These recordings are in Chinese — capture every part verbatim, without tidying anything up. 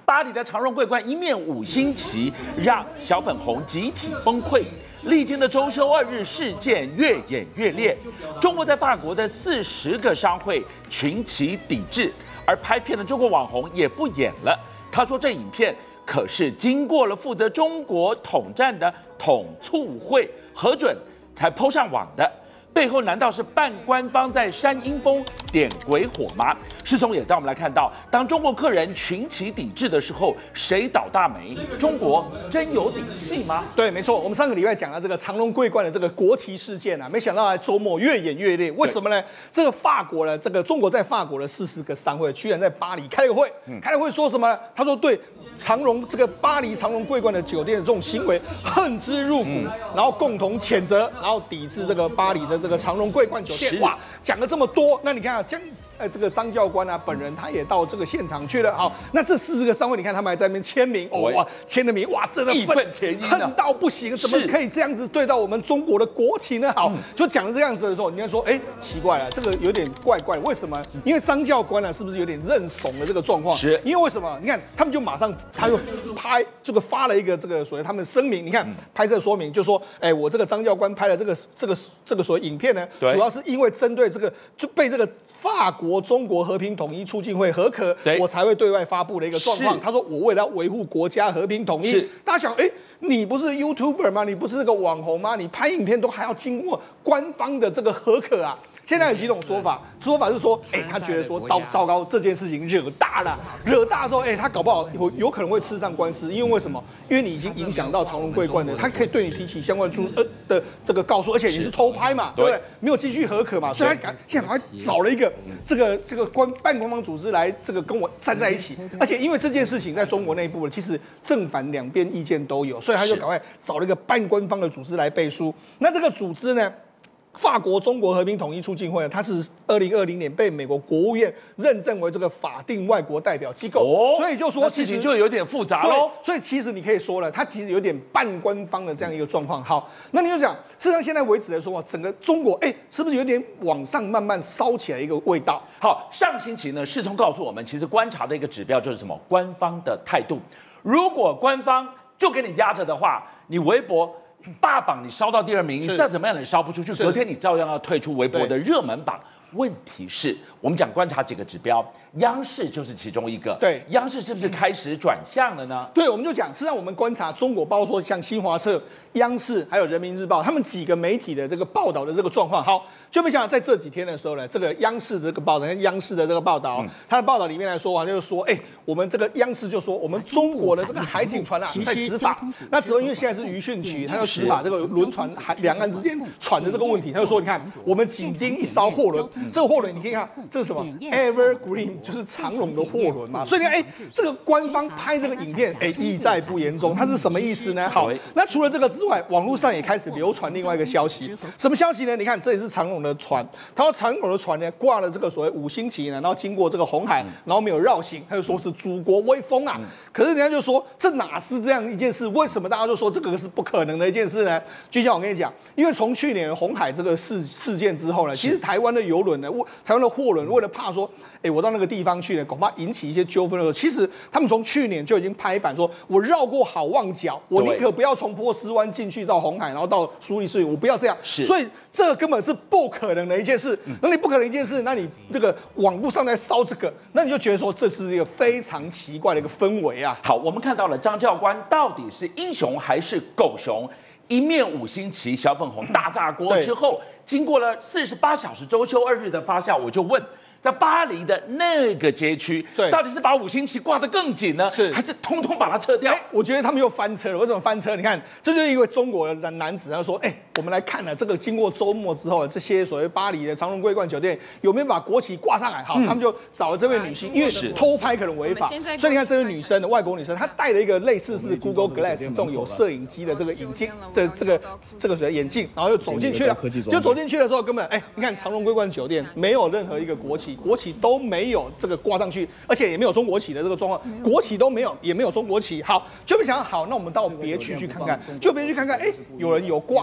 巴黎的长荣桂冠一面五星旗，让小粉红集体崩溃。历经的周休二日事件越演越烈，中国在法国的四十个商会群起抵制，而拍片的中国网红也不演了。他说这影片可是经过了负责中国统战的统促会核准才抛上网的。背后难道是半官方在煽阴风、点鬼火吗？世聪也带我们来看到，当中国客人群起抵制的时候，谁倒大霉？中国真有底气吗？ 对，没错。我们上个礼拜讲了这个长荣桂冠的这个国旗事件啊，没想到在周末越演越烈。为什么呢？这个法国呢，这个中国在法国的四十个商会居然在巴黎开了个会，嗯、开了会说什么呢？他说对长荣这个巴黎长荣桂冠的酒店的这种行为恨之入骨，嗯、然后共同谴责，然后抵制这个巴黎的这个长荣桂冠酒店。哇，讲了这么多，那你看啊，江呃这个张教官啊本人他也到这个现场去了。好，那这四十个商会，你看他们还在那边签名，哦哇，签的名，哇，真的义愤填膺， 恨到不行，怎么可以这样子对到我们中国的国旗呢？好，就讲了这样子的时候，你看说，哎，奇怪了，这个有点怪怪，为什么？因为张教官呢，是不是有点认怂的这个状况？ 是， 因为为什么？你看他们就马上他就拍这个发了一个这个所谓他们声明，你看拍这个说明就说，哎，我这个张教官拍了这个这个这个所谓影片呢，主要是因为针对这个就被这个法国中国和平统一促进会核可，我才会对外发布的一个状况。他说我为了维护国家和平统一，大家想，哎。你不是 YouTuber 吗？你不是这个网红吗？你拍影片都还要经过官方的这个核可啊！现在有几种说法，说法是说，哎、欸，他觉得说，糟糟糕，这件事情惹大了，惹大之后，哎、欸，他搞不好有有可能会吃上官司，因为为什么？因为你已经影响到长荣桂冠的，他可以对你提起相关注呃的这个告诉，而且你是偷拍嘛，对不对？没有继续核可嘛，所以他赶现在赶快找了一个这个这个官半官方组织来这个跟我站在一起，而且因为这件事情在中国内部呢，其实正反两边意见都有，所以他就赶快找了一个半官方的组织来背书。那这个组织呢？法国中国和平统一促进会呢，它是二零二零年被美国国务院认证为这个法定外国代表机构，哦、所以就说事情就有点复杂喽。 所以其实你可以说了，它其实有点半官方的这样一个状况。好，那你就讲，事实上现在为止来说，整个中国哎、欸，是不是有点往上慢慢烧起来一个味道？ 好，上星期呢，世聪告诉我们，其实观察的一个指标就是什么？官方的态度。如果官方就给你压着的话，你微博。霸榜你烧到第二名，你再怎么样也烧不出去，隔天你照样要退出微博的热门榜。问题是我们讲观察几个指标，央视就是其中一个。 对， 央视是不是开始转向了呢？ 对，我们就讲，实际上我们观察中国，包括说像新华社、央视还有人民日报，他们几个媒体的这个报道的这个状况。好，就没想到在这几天的时候呢，这个央视的这个报道，央视的这个报道，嗯、它的报道里面来说啊，就是说，哎、欸，我们这个央视就说，我们中国的这个海警船啊在执法，那只因为现在是渔汛期，它要执法这个轮船海两岸之间船的这个问题，他就说，你看，我们紧盯一艘货轮。这个货轮你可以看，这是什么 ？Evergreen 就是长荣的货轮嘛。所以你看，哎，这个官方拍这个影片，哎，意在不言中，它是什么意思呢？好，那除了这个之外，网络上也开始流传另外一个消息，什么消息呢？你看，这也是长荣的船，他说长荣的船呢挂了这个所谓五星旗呢，然后经过这个红海，然后没有绕行，他就说是祖国威风啊。可是人家就说，这哪是这样一件事？为什么大家就说这个是不可能的一件事呢？就像我跟你讲，因为从去年红海这个事事件之后呢，其实台湾的邮轮呢。台湾的货轮为了怕说，哎、欸，我到那个地方去呢，恐怕引起一些纠纷的时候，其实他们从去年就已经拍板说，我绕过好望角，我宁可不要从波斯湾进去到红海，然后到苏伊士运，我不要这样。所以这个根本是不可能的一件事。那你不可能一件事，那你这个网络上在烧这个，那你就觉得说这是一个非常奇怪的一个氛围啊。 好，我们看到了张教官到底是英雄还是狗熊？一面五星旗小粉红大炸锅之后，经过了四十八小时周休二日的发酵，我就问，在巴黎的那个街区，到底是把五星旗挂得更紧呢，是还是通通把它撤掉？ 欸、我觉得他们又翻车了。为什么翻车？你看，这就是一位中国的男子，他说：“哎、欸，我们来看了这个经过周末之后，这些所谓巴黎的长荣桂冠酒店有没有把国旗挂上来？”好，嗯、他们就找了这位女性，因为偷拍可能违法，所以你看这位女生的外国女生，她戴了一个类似是 Google Glass 这种有摄影机的这个眼镜的这个这个所谓眼镜，然后又走进去了。就走进去的时候，根本哎、欸，你看长荣桂冠酒店没有任何一个国旗。国旗都没有这个挂上去，而且也没有中国旗的这个状况，国旗都没有，也没有中国旗。好，就没想到好，那我们到别区去看看，就别区看看，哎，有人有挂，就大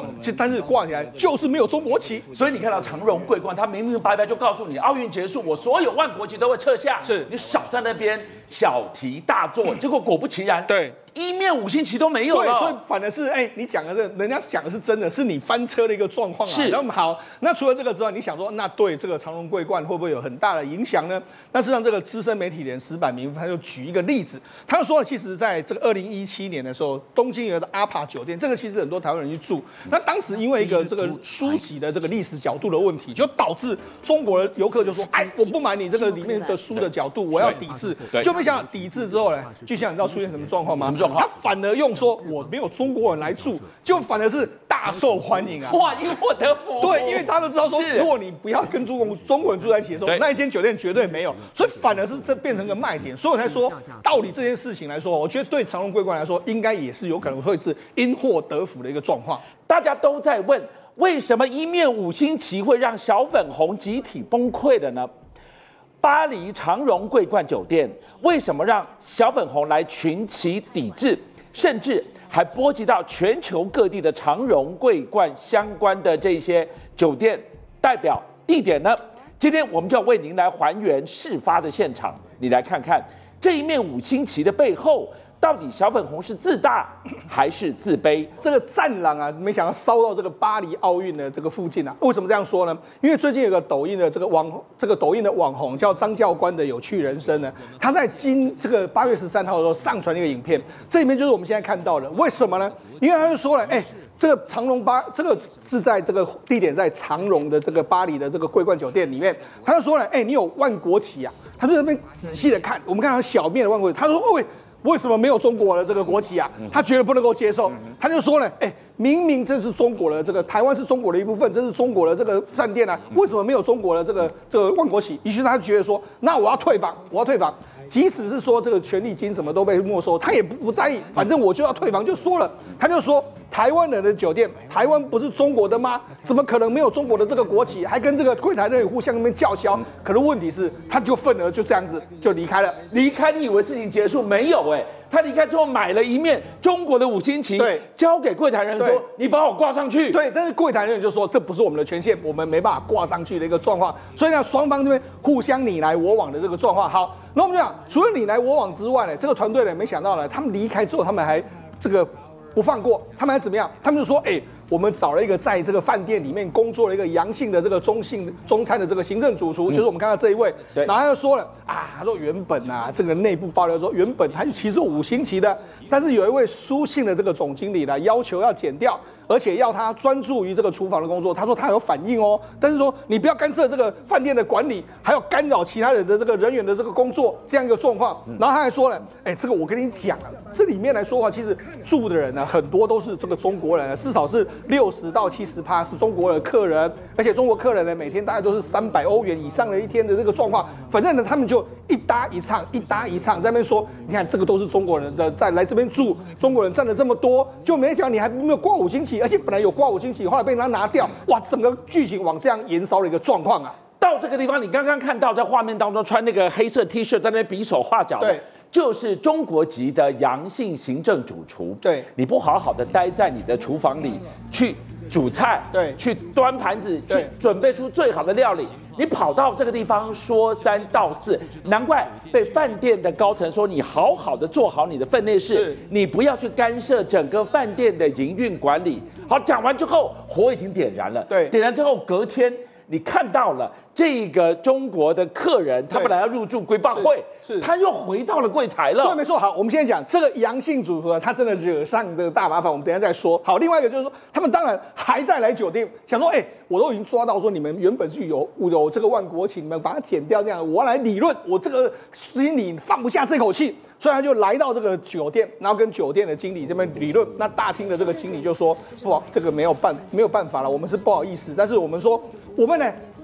但是挂起来就是没有中国旗。 所以你看到长荣桂冠，他明明白白就告诉你，奥运结束，我所有万国旗都会撤下， 是你少在那边小题大做，结果果不其然， 对。 一面五星旗都没有了， 对，所以反而是哎、欸，你讲的这，人家讲的是真的，是你翻车的一个状况啊。 是。 然后好，那除了这个之外，你想说，那对这个长荣桂冠会不会有很大的影响呢？那事实上，这个资深媒体人石板明他就举一个例子，他就说，其实在这个二零一七年的时候，东京有的阿帕酒店，这个其实很多台湾人去住，那当时因为一个这个书籍的这个历史角度的问题，就导致中国的游客就说，哎，我不买你这个里面的书的角度，我要抵制。就没想到抵制之后呢，就像你知道出现什么状况吗？ 什么状况？ 他反而用说我没有中国人来住，就反而是大受欢迎啊！ 哇，因祸得福。 对，因为大家都知道说，如果你不要跟中国中国人住在一起的时候，那一间酒店绝对没有，所以反而是这变成个卖点。所以我才说，道理这件事情来说，我觉得对长荣桂冠来说，应该也是有可能会是因祸得福的一个状况。 大家都在问，为什么一面五星旗会让小粉红集体崩溃的呢？巴黎长荣桂冠酒店为什么让小粉红来群起抵制？甚至还波及到全球各地的长荣桂冠相关的这些酒店代表地点呢？今天我们就要为您来还原事发的现场，你来看看这一面五星旗的背后，到底小粉红是自大还是自卑？ 这个战狼啊，没想到烧到这个巴黎奥运的这个附近啊。为什么这样说呢？因为最近有个抖音的这个网，这个抖音的网红叫张教官的有趣人生呢，他在今这个八月十三号的时候上传了一个影片，这里面就是我们现在看到的。为什么呢？因为他就说了，哎、欸。这个长荣巴，这个是在这个地点在长荣的这个巴黎的这个桂冠酒店里面，他就说了，哎、欸，你有万国旗啊？他就在那边仔细的看，我们看到小面的万国旗，他说，喂。为什么没有中国的这个国旗啊？他觉得不能够接受，他就说呢，哎、欸，明明这是中国的这个台湾是中国的一部分，这是中国的这个饭店啊，为什么没有中国的这个这个万国旗？于是他觉得说，那我要退房，我要退房。即使是说这个权利金什么都被没收，他也不不在意，反正我就要退房，就说了，他就说台湾人的酒店，台湾不是中国的吗？怎么可能没有中国的这个国旗？还跟这个柜台人员互相那边叫嚣。可是问题是，他就愤而就这样子就离开了。 离开，你以为事情结束？没有哎、欸，他离开之后买了一面中国的五星旗， 对， 交给柜台人说，你把我挂上去。 对，但是柜台人员就说这不是我们的权限，我们没办法挂上去的一个状况。所以呢，双方这边互相你来我往的这个状况。好，那我们就讲，除了你来我往之外呢，这个团队呢，没想到呢，他们离开之后，他们还这个不放过，他们还怎么样？他们就说，哎、欸。我们找了一个在这个饭店里面工作的一个阳性的这个中性中餐的这个行政主厨，嗯、就是我们看到这一位，然后他就说了啊，他说原本啊，这个内部爆料说原本他其实五星旗的，但是有一位苏姓的这个总经理呢，要求要减掉，而且要他专注于这个厨房的工作。他说他有反应哦，但是说你不要干涉这个饭店的管理，还有干扰其他人的这个人员的这个工作这样一个状况。然后他还说了，哎、欸，这个我跟你讲啊，这里面来说的话，其实住的人呢、啊、很多都是这个中国人、啊，至少是。六十到七十趴是中国的客人，而且中国客人呢，每天大概都是三百欧元以上的一天的这个状况。反正呢，他们就一搭一唱，一搭一唱，在那边说，你看这个都是中国人的，在来这边住，中国人占了这么多，就没讲你还没有挂五星旗，而且本来有挂五星旗，后来被人家拿掉，哇，整个剧情往这样延烧的一个状况啊。 到这个地方，你刚刚看到在画面当中穿那个黑色 T 恤在那边比手画脚的。对。就是中国籍的阳性行政主厨， 对， 你不好好的待在你的厨房里去煮菜， 对， 去端盘子，去准备出最好的料理，你跑到这个地方说三道四，难怪被饭店的高层说你好好的做好你的分内事，你不要去干涉整个饭店的营运管理。好，讲完之后，火已经点燃了， 对， 点燃之后隔天。你看到了这个中国的客人，他本来要入住瑰宝会， 是他又回到了柜台了。 对，没错。好，我们现在讲这个阳性组合，他真的惹上这个大麻烦，我们等一下再说。好，另外一个就是说，他们当然还在来酒店，想说，哎、欸，我都已经抓到说你们原本是有有这个万国旗，你们把它剪掉，这样我要来理论，我这个心里放不下这口气。所以他就来到这个酒店，然后跟酒店的经理这边理论。那大厅的这个经理就说：“哇，这个没有办没有办法了，我们是不好意思，但是我们说，我们呢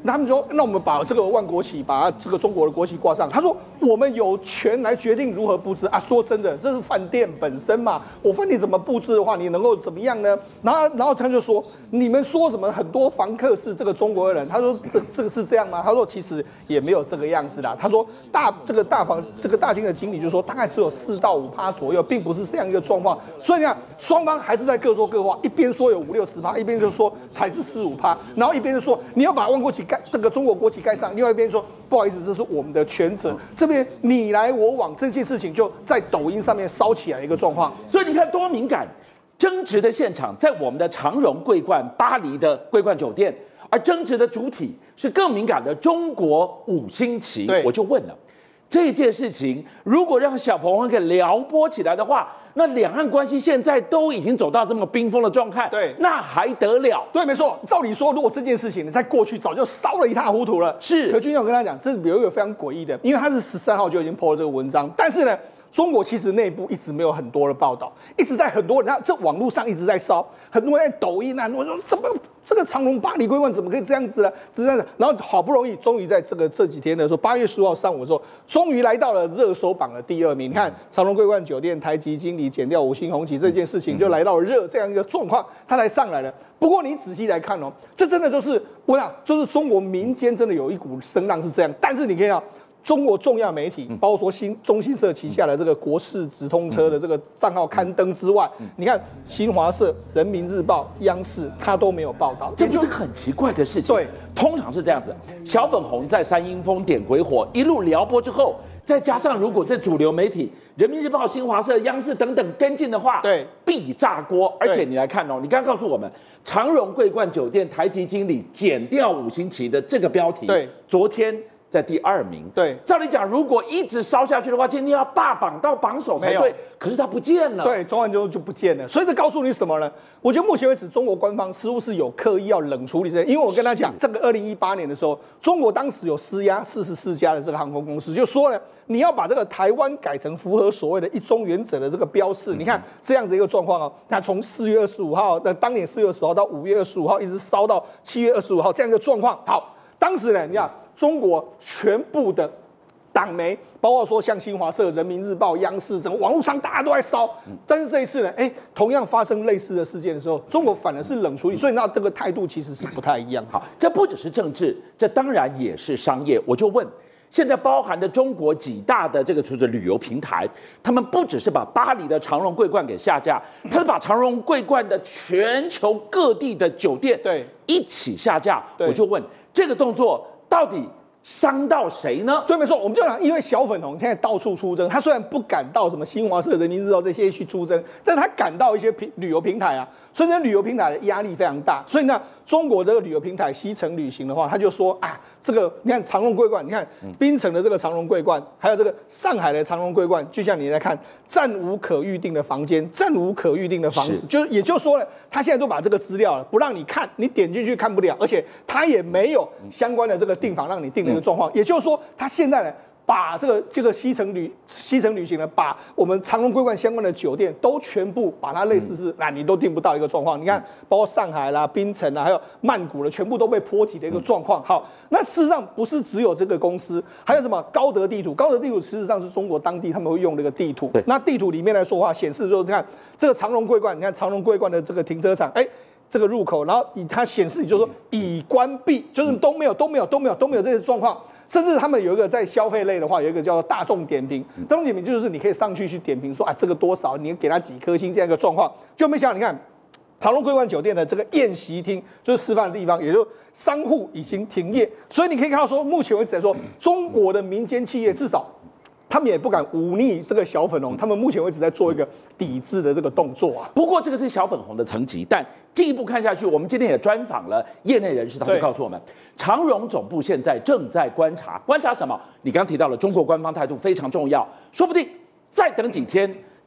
他们说，那我们把这个万国旗，把这个中国的国旗挂上。他说，我们有权来决定如何布置啊。说真的，这是饭店本身嘛，我饭店怎么布置的话，你能够怎么样呢？然后，然后他就说，你们说什么很多房客是这个中国人？他说，这这个是这样吗？他说，其实也没有这个样子啦。他说，大这个大房这个大厅的经理就说，大概只有四到五趴左右，并不是这样一个状况。所以你看，双方还是在各说各话，一边说有五六十趴，一边就说才是四五趴，然后一边就说你要把万国旗盖这个中国国旗盖上，另外一边说不好意思，这是我们的权责。这边你来我往，这件事情就在抖音上面烧起来一个状况。 所以你看多敏感，争执的现场在我们的长荣桂冠巴黎的桂冠酒店，而争执的主体是更敏感的中国五星旗。我就问了，这件事情如果让小鹏给撩拨起来的话，那两岸关系现在都已经走到这么冰封的状态， 对， 那还得了？ 对，没错。照理说，如果这件事情在过去早就烧了一塌糊涂了， 是。 可君我跟他讲，这有一个非常诡异的，因为他是十三号就已经 po 了这个文章，但是呢，中国其实内部一直没有很多的报道，一直在很多人，这网络上一直在烧，很多人在抖音啊，很多人说什么这个长荣巴黎桂冠怎么可以这样子呢？这样子，然后好不容易，终于在这个这几天的时候，八月十五号上午的时候，终于来到了热搜榜的第二名。你看长荣桂冠酒店台籍经理剪掉五星红旗这件事情，就来到了热这样一个状况，他才上来了。不过你仔细来看哦，这真的就是我想，就是中国民间真的有一股声浪是这样，但是你可以看到。中国重要媒体，包括说新中新社旗下的这个国事直通车的这个账号刊登之外，你看新华社、人民日报、央视，它都没有报道， 这就是很奇怪的事情。 对， 通常是这样子，小粉红在三阴风点鬼火，一路撩拨之后，再加上如果这主流媒体人民日报、新华社、央视等等跟进的话， 对， 必炸锅。而且你来看哦，你刚刚告诉我们，长荣桂冠酒店台籍经理剪掉五星旗的这个标题， 对， 昨天。在第二名， 对， 照理讲，如果一直烧下去的话，今天要霸榜到榜首才对。可是它不见了， 对，突然就就不见了。所以这告诉你什么呢？我觉得目前为止，中国官方似乎是有刻意要冷处理这些，因为我跟他讲，这个二零一八年的时候，中国当时有施压四十四家的这个航空公司，就说呢，你要把这个台湾改成符合所谓的一中原则的这个标示。你看这样子一个状况哦，那从四月二十五号，那当年四月二十号到五月二十五号，一直烧到七月二十五号这样一个状况。好，当时呢，你看。中国全部的党媒，包括说像新华社、人民日报、央视，整个网络上大家都在烧。但是这一次呢，哎，同样发生类似的事件的时候，中国反而是冷处理，所以那这个态度其实是不太一样。 好，这不只是政治，这当然也是商业。我就问，现在包含的中国几大的这个就是旅游平台，他们不只是把巴黎的长荣桂冠给下架，他是把长荣桂冠的全球各地的酒店对一起下架。我就问，这个动作到底伤到谁呢？ 对，没错，我们就讲，因为小粉红现在到处出征，他虽然不敢到什么新华社、人民日报这些去出征，但是他敢到一些平旅游平台啊，所以这旅游平台的压力非常大。所以呢，中国这个旅游平台西城旅行的话，他就说啊，这个你看长荣桂冠，你看槟城的这个长荣桂冠，还有这个上海的长荣桂冠，就像你在看，暂无可预定的房间，暂无可预定的房子，就是也就是说呢，他现在都把这个资料了不让你看，你点进去看不了，而且他也没有相关的这个订房让你订的一个状况，也就是说，他现在呢。把这个这个西城旅西城旅行呢，把我们长荣桂冠相关的酒店都全部把它类似是，那、嗯、你都订不到一个状况。你看，包括上海啦、槟城啦，还有曼谷的，全部都被波及的一个状况。好，那事实上不是只有这个公司，还有什么高德地图？高德地图事实上是中国当地他们会用的一个地图。那地图里面来说的话，显示就是看这个长荣桂冠，你看长荣桂冠的这个停车场，哎。这个入口，然后以它显示，就是说已关闭，就是都没有、都没有、都没有、都没有这些状况。甚至他们有一个在消费类的话，有一个叫做大众点评，大众点评就是你可以上去去点评说啊这个多少，你给他几颗星这样一个状况。就没想到你看，长荣桂冠酒店的这个宴席厅，就是吃饭的地方，也就商户已经停业。所以你可以看到说，目前为止来说，中国的民间企业至少。他们也不敢忤逆这个小粉红，他们目前为止在做一个抵制的这个动作啊。 不过这个是小粉红的层级，但进一步看下去，我们今天也专访了业内人士，他就告诉我们，长荣总部现在正在观察，观察什么？你刚提到了中国官方态度非常重要，说不定再等几天，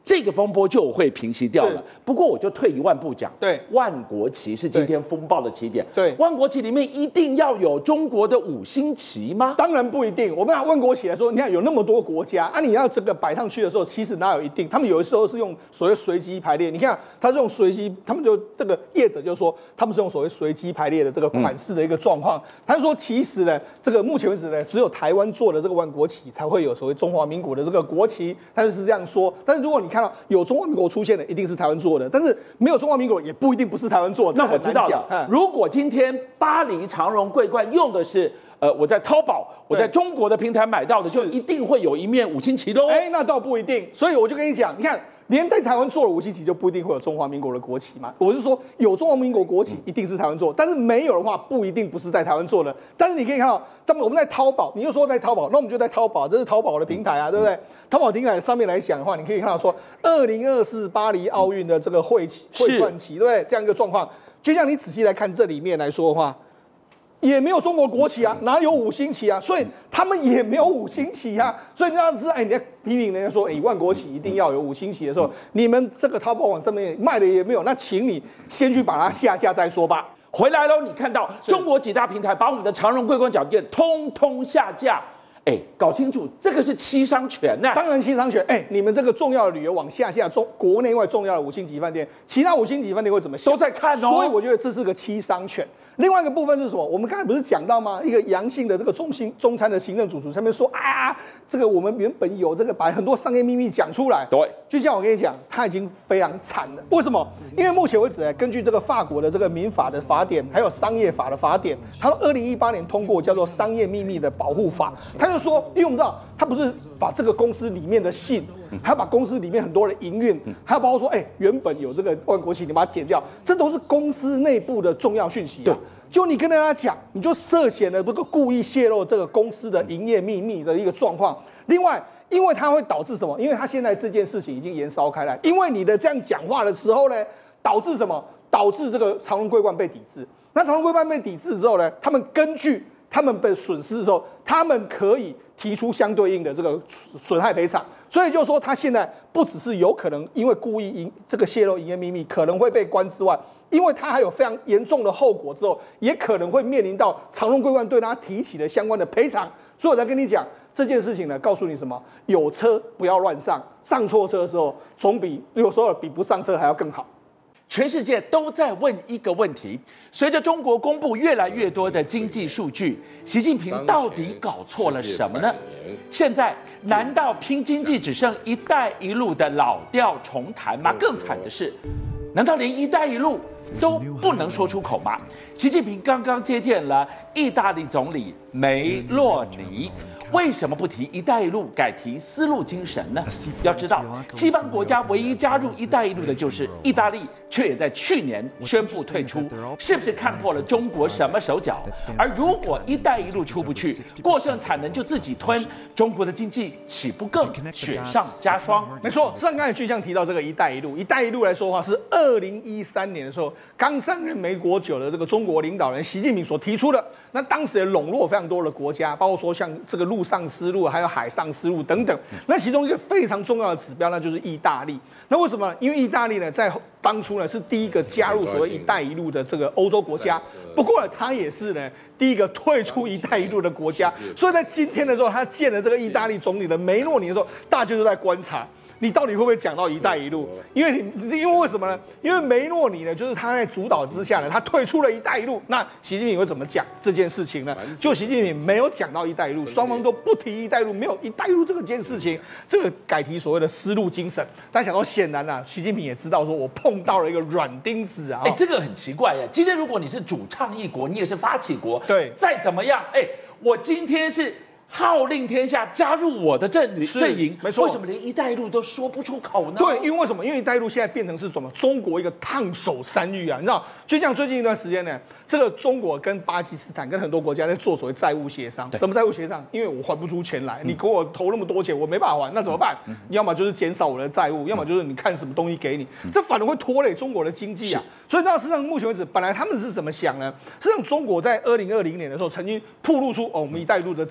这个风波就会平息掉了。不过我就退一万步讲， 对， 万国旗是今天风暴的起点。 对， 万国旗里面一定要有中国的五星旗吗？ 当然不一定。我们拿万国旗来说，你看有那么多国家啊，你要这个摆上去的时候，其实哪有一定？他们有的时候是用所谓随机排列。你看，他是用随机，他们就这个业者就说，他们是用所谓随机排列的这个款式的一个状况。嗯、他说，其实呢，这个目前为止呢，只有台湾做的这个万国旗才会有所谓中华民国的这个国旗，他就是这样说。但是如果你看到有中华民国出现的，一定是台湾做的，但是没有中华民国也不一定不是台湾做的。 那我知道了。如果今天巴黎长荣桂冠用的是呃我在淘宝我在中国的平台买到的，就一定会有一面五星旗的哦。 哎，那倒不一定。所以我就跟你讲，你看。连在台湾做了五星旗，就不一定会有中华民国的国旗嘛？我是说，有中华民国国旗一定是台湾做，但是没有的话，不一定不是在台湾做的。但是你可以看到，他们我们在淘宝，你又说在淘宝，那我们就在淘宝，这是淘宝的平台啊，对不对？淘宝平台上面来讲的话，你可以看到说，二零二四巴黎奥运的这个会旗、会串旗，对不对？这样一个状况，就像你仔细来看这里面来说的话。也没有中国国旗啊，哪有五星旗啊？所以他们也没有五星旗啊。所以你要是哎，你在批评人家说，哎，万国旗一定要有五星旗的时候，你们这个淘宝网上面卖的也没有，那请你先去把它下架再说吧。 回来喽，你看到中国几大平台把我们的长荣桂冠酒店通通下架。哎，搞清楚，这个是七伤拳呐、啊！ 当然七伤拳。哎，你们这个重要的旅游网下架中国内外重要的五星级饭店，其他五星级饭店会怎么想？ 都在看哦。 所以我觉得这是个七伤拳。另外一个部分是什么？我们刚才不是讲到吗？一个阳性的这个中心中餐的行政主厨上面说啊，这个我们原本有这个把很多商业秘密讲出来。 对， 就像我跟你讲，他已经非常惨了。为什么？因为目前为止呢，根据这个法国的这个民法的法典，还有商业法的法典，他说二零一八年通过叫做《商业秘密的保护法》，他就说，因为我们知道他不是把这个公司里面的信，还要把公司里面很多的营运，还有包括说，哎、欸，原本有这个万国旗，你把它剪掉，这都是公司内部的重要讯息、啊。对。就你跟大家讲，你就涉嫌了这个故意泄露这个公司的营业秘密的一个状况。另外，因为它会导致什么？因为它现在这件事情已经延烧开来，因为你的这样讲话的时候呢，导致什么？导致这个长荣桂冠被抵制。那长荣桂冠被抵制之后呢，他们根据他们被损失的时候，他们可以提出相对应的这个损害赔偿。所以就说，他现在不只是有可能因为故意营这个泄露营业秘密可能会被关之外，因为他还有非常严重的后果之后，也可能会面临到长荣桂冠对他提起的相关的赔偿。所以我才跟你讲这件事情呢，告诉你什么？有车不要乱上，上错车的时候，总比有时候比不上车还要更好。 全世界都在问一个问题：随着中国公布越来越多的经济数据，习近平到底搞错了什么呢？现在难道拼经济只剩“一带一路”的老调重弹吗？更惨的是，难道连“一带一路”都不能说出口吗？习近平刚刚接见了意大利总理梅洛尼，为什么不提“一带一路”，改提“丝路精神”呢？要知道，西方国家唯一加入“一带一路”的就是意大利，却也在去年宣布退出，是不是看破了中国什么手脚？而如果“一带一路”出不去，过剩产能就自己吞，中国的经济岂不更雪上加霜？ 没错，上刚才就像提到这个“一带一路”，“一带一路”来说的话，是二零一三年的时候刚上任美国久的这个中国领导人习近平所提出的。那当时也笼络非常多的国家，包括说像这个陆上丝路，还有海上丝路等等。那其中一个非常重要的指标，那就是意大利。那为什么呢？因为意大利呢，在当初呢是第一个加入所谓“一带一路”的这个欧洲国家，不过呢，它也是呢第一个退出“一带一路”的国家。所以在今天的时候，他见了这个意大利总理的梅洛尼的时候，大家就在观察。你到底会不会讲到“一带一路”？因为你，因为为什么呢？因为梅洛尼呢，就是他在主导之下呢，他退出了“一带一路”。那习近平会怎么讲这件事情呢？就习近平没有讲到“一带一路”，双方都不提“一带一路”，没有“一带一路”这个件事情，这个改提所谓的“丝路精神”。大家想到，显然啊，习近平也知道说，我碰到了一个软钉子啊。 哎，这个很奇怪耶。今天如果你是主倡议国，你也是发起国， 对， 再怎么样，哎，我今天是号令天下，加入我的阵阵营， 没错。 为什么连“一带一路”都说不出口呢？ 对，因为为什么？因为“一带一路”现在变成是什么？中国一个烫手山芋啊！你知道，就像最近一段时间呢，这个中国跟巴基斯坦跟很多国家在做所谓债务协商。什么债务协商？因为我还不出钱来，你给我投那么多钱，我没办法还，那怎么办？你要么就是减少我的债务，要么就是你看什么东西给你，这反而会拖累中国的经济啊。所以，那事实上目前为止，本来他们是怎么想呢？事实上，中国在二零二零年的时候曾经暴露出哦，我们“一带一路”的真正的用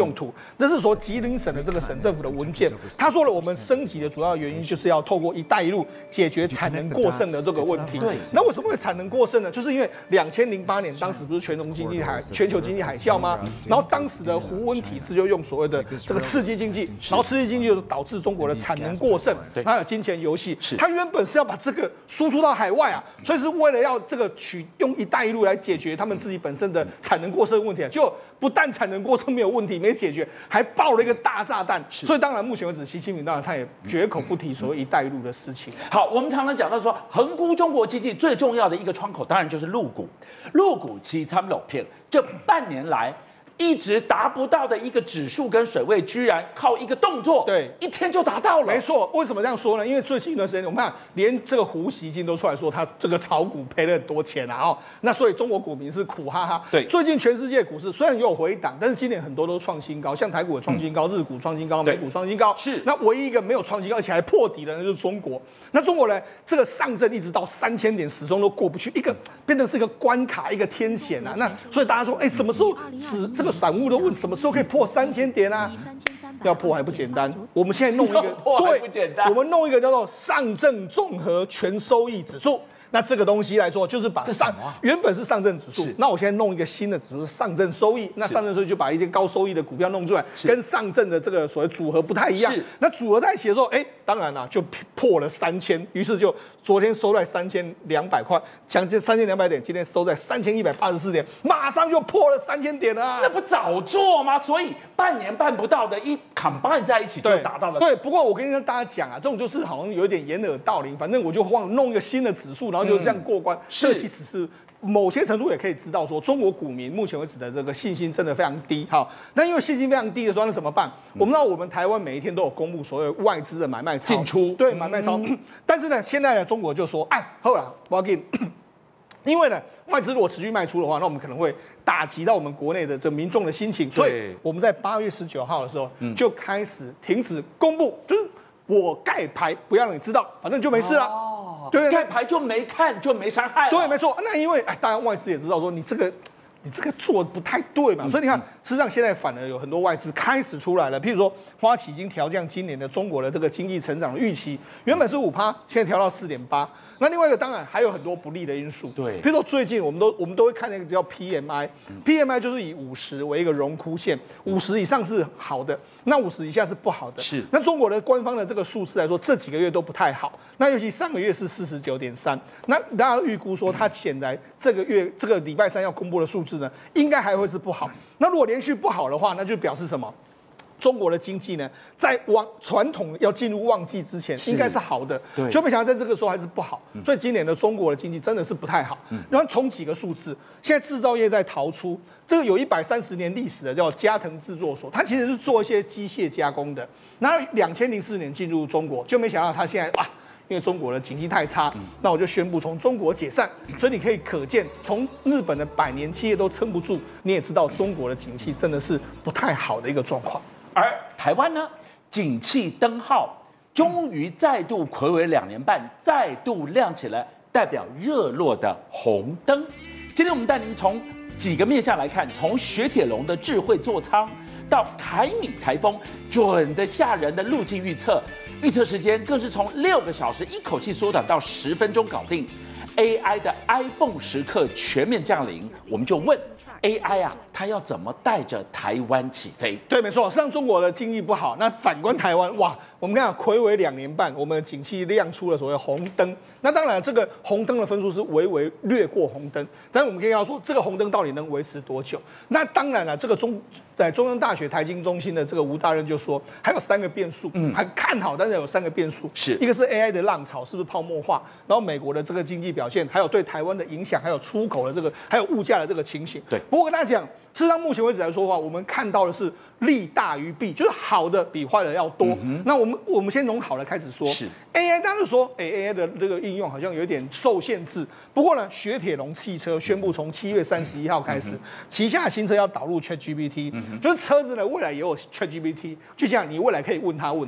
用途。这是说吉林省的这个省政府的文件，他说了，我们升级的主要原因就是要透过“一带一路”解决产能过剩的这个问题。 对， 那为什么会产能过剩呢？就是因为两千零八年当时不是全球经济海全球经济海啸吗？然后当时的胡温体制就用所谓的这个刺激经济，然后刺激经济就导致中国的产能过剩，还有金钱游戏。他原本是要把这个输出到海外啊，所以是为了要这个取用“一带一路”来解决他们自己本身的产能过剩问题啊，就不但产能过剩没有问题没解决，还爆了一个大炸弹。所以当然目前为止，习近平当然他也绝口不提所谓“一带一路”的事情。 好，我们常常讲到说，横估中国经济最重要的一个窗口，当然就是陆股。陆股其实他们有骗，这半年来一直达不到的一个指数跟水位，居然靠一个动作， 对， 一天就达到了。 没错，为什么这样说呢？因为最近一段时间，我们看连这个胡锡进都出来说，他这个炒股赔了很多钱啊，哦，那所以中国股民是苦哈哈。 对， 最近全世界股市虽然也有回档，但是今年很多都创新高，像台股也创新高，嗯、日股创新高，美股创新高。 是， 那唯一一个没有创新高而且还破底的，那就是中国。那中国呢，这个上证一直到三千点，始终都过不去，一个变成是一个关卡，一个天险啊。那所以大家说，哎，什么时候只这个散户都问什么时候可以破三千点啊？要破还不简单，我们现在弄一个， 对， 我们弄一个叫做上证综合全收益指数。那这个东西来说，就是把上原本是上证指数，那我现在弄一个新的指数是上证收益。那上证收益就把一些高收益的股票弄出来，跟上证的这个所谓组合不太一样。那组合在一起的时候，哎，当然啦，就破了三千，于是就昨天收在三千两百块，将近三千两百点，今天收在三千一百八十四点，马上就破了三千点了啊！ 那不早做吗？所以半年办不到的，一 combine 在一起就达到了。 对，不过我跟大家讲啊，这种就是好像有点掩耳盗铃，反正我就忘弄一个新的指数，然后就这样过关。嗯、这其实是某些程度也可以知道说，中国股民目前为止的这个信心真的非常低。好，那因为信心非常低的时候，那怎么办？嗯、我们知道我们台湾每一天都有公布所谓外资的买卖超进出， 对买卖超。嗯、但是呢，现在呢，中国就说，哎，好了，我要给你。因为呢，外资如果持续卖出的话，那我们可能会打击到我们国内的这民众的心情，所以我们在八月十九号的时候就开始停止公布，就是我盖牌不要让你知道，反正就没事了。 哦，对，盖牌就没看就没伤害。 对，没错。那因为哎，当然外资也知道说你这个。你这个做的不太对嘛，所以你看，事实上现在反而有很多外资开始出来了。譬如说，花旗已经调降今年的中国的这个经济成长的预期，原本是五趴，现在调到四点八。那另外一个当然还有很多不利的因素， 对， 譬如说最近我们都我们都会看那个叫 P M I，P M I 就是以五十为一个荣枯线，五十以上是好的，那五十以下是不好的。 是， 那中国的官方的这个数字来说，这几个月都不太好。那尤其上个月是四十九点三，那大家预估说它显然这个月这个礼拜三要公布的数字呢，应该还会是不好。那如果连续不好的话，那就表示什么？中国的经济呢，在旺传统要进入旺季之前，应该是好的，就没想到在这个时候还是不好。嗯、所以今年的中国的经济真的是不太好。嗯、然后从几个数字，现在制造业在逃出，这个有一百三十年历史的叫加藤制作所，它其实是做一些机械加工的。然后两千零四年进入中国，就没想到它现在哇，因为中国的经济太差，嗯、那我就宣布从中国解散。所以你可以可见，从日本的百年企业都撑不住，你也知道中国的景气真的是不太好的一个状况。 而台湾呢，景气灯号终于再度睽违两年半，再度亮起了代表热络的红灯。今天我们带您从几个面向来看，从雪铁龙的智慧座舱到凯米台风准的吓人的路径预测，预测时间更是从六个小时一口气缩短到十分钟搞定。A I 的 iPhone 时刻全面降临，我们就问 A I 啊，它要怎么带着台湾起飞？ 对，没错，实际上中国的经济不好，那反观台湾，哇，我们看睽违两年半，我们的景气亮出了所谓红灯。那当然，这个红灯的分数是微微略过红灯，但是我们可以要说，这个红灯到底能维持多久？那当然了，这个中在中央大学财经中心的这个吴大任就说，还有三个变数，嗯，还看好，但是有三个变数， 是一个是 A I 的浪潮是不是泡沫化，然后美国的这个经济表现，还有对台湾的影响，还有出口的这个，还有物价的这个情形。 对， 不过跟大家讲，事实上目前为止来说的话，我们看到的是利大于弊，就是好的比坏的要多。嗯、那我们我们先从好的开始说。 是 A I， 当然说，哎 ，A I 的这个应用好像有一点受限制。不过呢，雪铁龙汽车宣布从七月三十一号开始，嗯、旗下新车要导入 ChatGPT，、嗯、就是车子呢未来也有 ChatGPT， 就像你未来可以问它问题。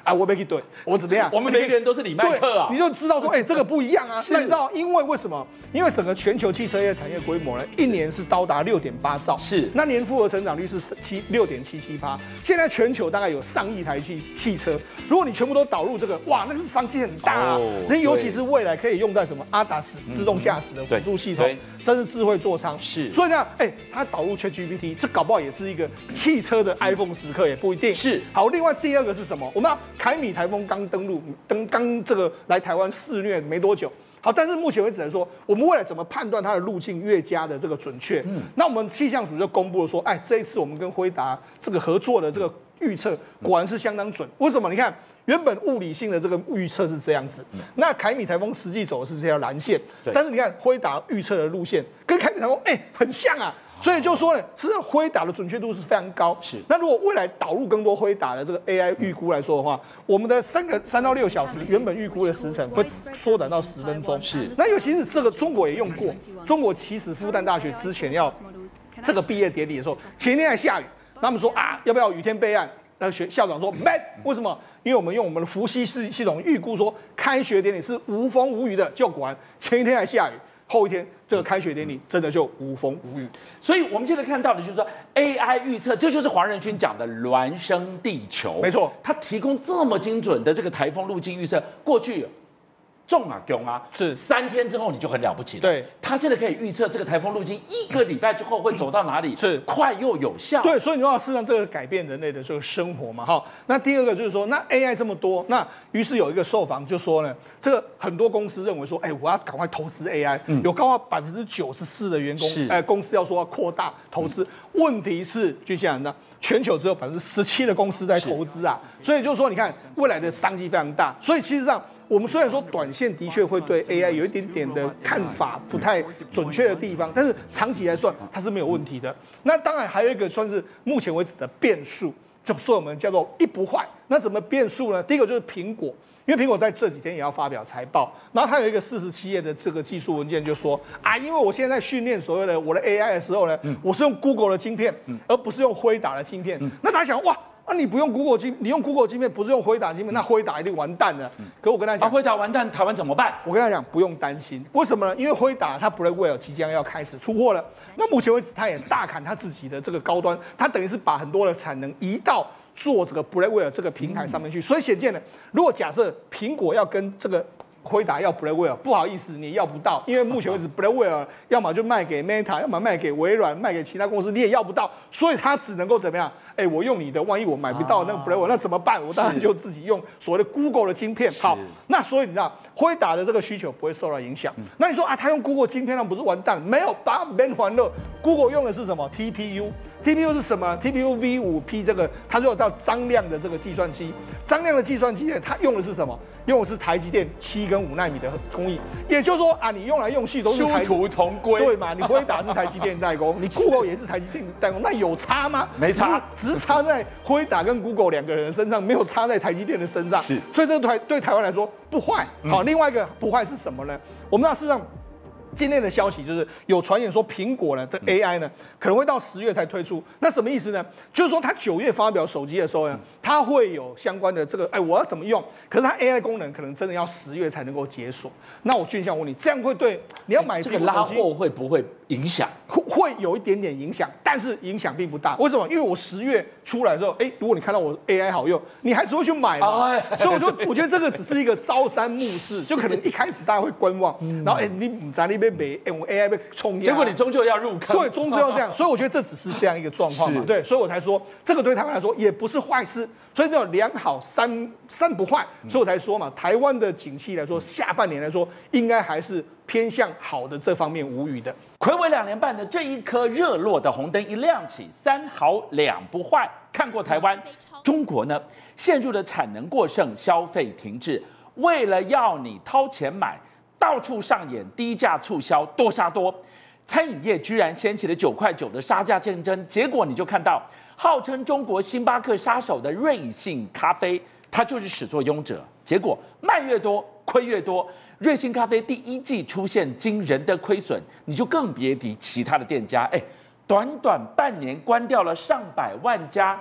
啊，我没去对，我怎么样？ 我们每个人都是李麦克啊， 你就知道说，哎、欸，这个不一样啊。那你知道，因为为什么？因为整个全球汽车业产业规模呢，一年是高达六点八兆， 是， 那年复合成长率是七六点七七趴。现在全球大概有上亿台汽汽车，如果你全部都导入这个，哇，那个商机很大啊。那、哦、尤其是未来可以用在什么 A D A S 自动驾驶的辅助系统，甚至智慧座舱。 是， 所以呢，哎、欸，它导入 ChatGPT， 这搞不好也是一个汽车的 iPhone 时刻，也不一定。 是， 好，另外第二个是什么？我们要凯米台风刚登陆，登刚这个来台湾肆虐没多久。好，但是目前为止来说，我们未来怎么判断它的路径越加的这个准确？嗯，那我们气象署就公布了说，哎，这一次我们跟辉达这个合作的这个预测果然是相当准。为什么？你看，原本物理性的这个预测是这样子，嗯、那凯米台风实际走的是这条蓝线，但是你看辉达预测的路线跟凯米台风哎很像啊。所以就说呢，实际上辉达的准确度是非常高。是，那如果未来导入更多辉达的这个 A I 预估来说的话，我们的三个三到六小时原本预估的时程会缩短到十分钟。是，那尤其是这个中国也用过，中国其实复旦大学之前要这个毕业典礼的时候，前一天还下雨，他们说啊，要不要雨天备案？那学校长说没，为什么？因为我们用我们的伏羲系系统预估说开学典礼是无风无雨的，就果然前一天还下雨。后一天，这个开学典礼真的就无风无雨， 所以我们现在看到的就是说 A I 预测，这就是黄仁勋讲的孪生地球。 没错， 他提供这么精准的这个台风路径预测，过去重啊重啊， 是三天之后你就很了不起了。 对， 他现在可以预测这个台风路径一个礼拜之后会走到哪里， 是快又有效。 对，所以你要事实上这个改变人类的这个生活嘛，哈。那第二个就是说，那 A I 这么多，那于是有一个受访就说呢，这个很多公司认为说，哎、欸，我要赶快投资 A I，、嗯、有高达百分之九十四的员工，哎、呃，公司要说要扩大投资。嗯、问题是，就像那全球只有百分之十七的公司在投资啊，所以就是说，你看未来的商机非常大。所以其实上。我们虽然说短线的确会对 A I 有一点点的看法不太准确的地方，但是长期来算它是没有问题的。那当然还有一个算是目前为止的变数，就说我们叫做一不坏。那什么变数呢？第一个就是苹果，因为苹果在这几天也要发表财报，然后它有一个四十七页的这个技术文件，就说啊，因为我现在在训练所谓的我的 A I 的时候呢，嗯、我是用 Google 的晶片，嗯、而不是用辉达的晶片。嗯、那他想哇。那、啊、你不用 Google 晶，你用 Google 晶片，不是用辉达晶片，那辉达一定完蛋了。嗯、可我跟他讲， 啊，辉达完蛋，台湾怎么办？ 我跟他讲，不用担心。为什么呢？因为辉达它 Blackwell 即将要开始出货了。那目前为止，他也大砍他自己的这个高端，他等于是把很多的产能移到做这个 Blackwell 这个平台上面去。嗯、所以显见呢，如果假设苹果要跟这个辉达要 Blackwell， 不好意思，你要不到，因为目前为止 Blackwell 要么就卖给 Meta， 要么卖给微软，卖给其他公司，你也要不到，所以他只能够怎么样？哎、欸，我用你的，万一我买不到那个 Blackwell， 那怎么办？我当然就自己用所谓的 Google 的晶片。好，那所以你知道辉达的这个需求不会受到影响。嗯、那你说啊，他用 Google 晶片，那不是完蛋？没有，大家别欢乐。Google 用的是什么 ？T P U。T P U 是什么 ？T P U V 五 P 这个，它就叫张量的这个计算机。张量的计算机呢，它用的是什么？用的是台积电七跟五纳米的工艺。也就是说啊，你用来用去都是台殊途同归， 对嘛？你辉达是台积电代工，你 Google 也是台积电代工，那有差吗？ 没差， 只是差在辉达跟 Google 两个人身上，没有差在台积电的身上。 是， 所以这个台对台湾来说不坏。好，另外一个不坏是什么呢？我们知道事实上。今天的消息就是有传言说，苹果呢，这 A I 呢可能会到十月才推出。那什么意思呢？就是说它九月发表手机的时候呢，它会有相关的这个，哎，我要怎么用？可是它 A I 功能可能真的要十月才能够解锁。那我俊相问你，这样会对你要买这个拉货会不会影响？ 会有一点点影响，但是影响并不大。为什么？因为我十月出来的时候，哎，如果你看到我 A I 好用，你还是会去买嘛。所以我就我觉得这个只是一个朝三暮四，就可能一开始大家会观望，然后哎，你唔在那边买，哎，我 A I 被冲压， 结果你终究要入坑。 对，终究要这样。所以我觉得这只是这样一个状况嘛。对，所以我才说这个对台湾来说也不是坏事。所以这种良好三三不坏，所以我才说嘛，台湾的景气来说，下半年来说，应该还是偏向好的这方面无虞的。 睽违两年半的这一颗热络的红灯一亮起，三好两不坏。看过台湾，中国呢陷入了产能过剩、消费停滞，为了要你掏钱买，到处上演低价促销、多杀多。餐饮业居然掀起了九块九的杀价竞争，结果你就看到。号称中国星巴克杀手的瑞幸咖啡，它就是始作俑者。结果卖越多，亏越多。瑞幸咖啡第一季出现惊人的亏损，你就更别提其他的店家。哎，短短半年关掉了上百万家，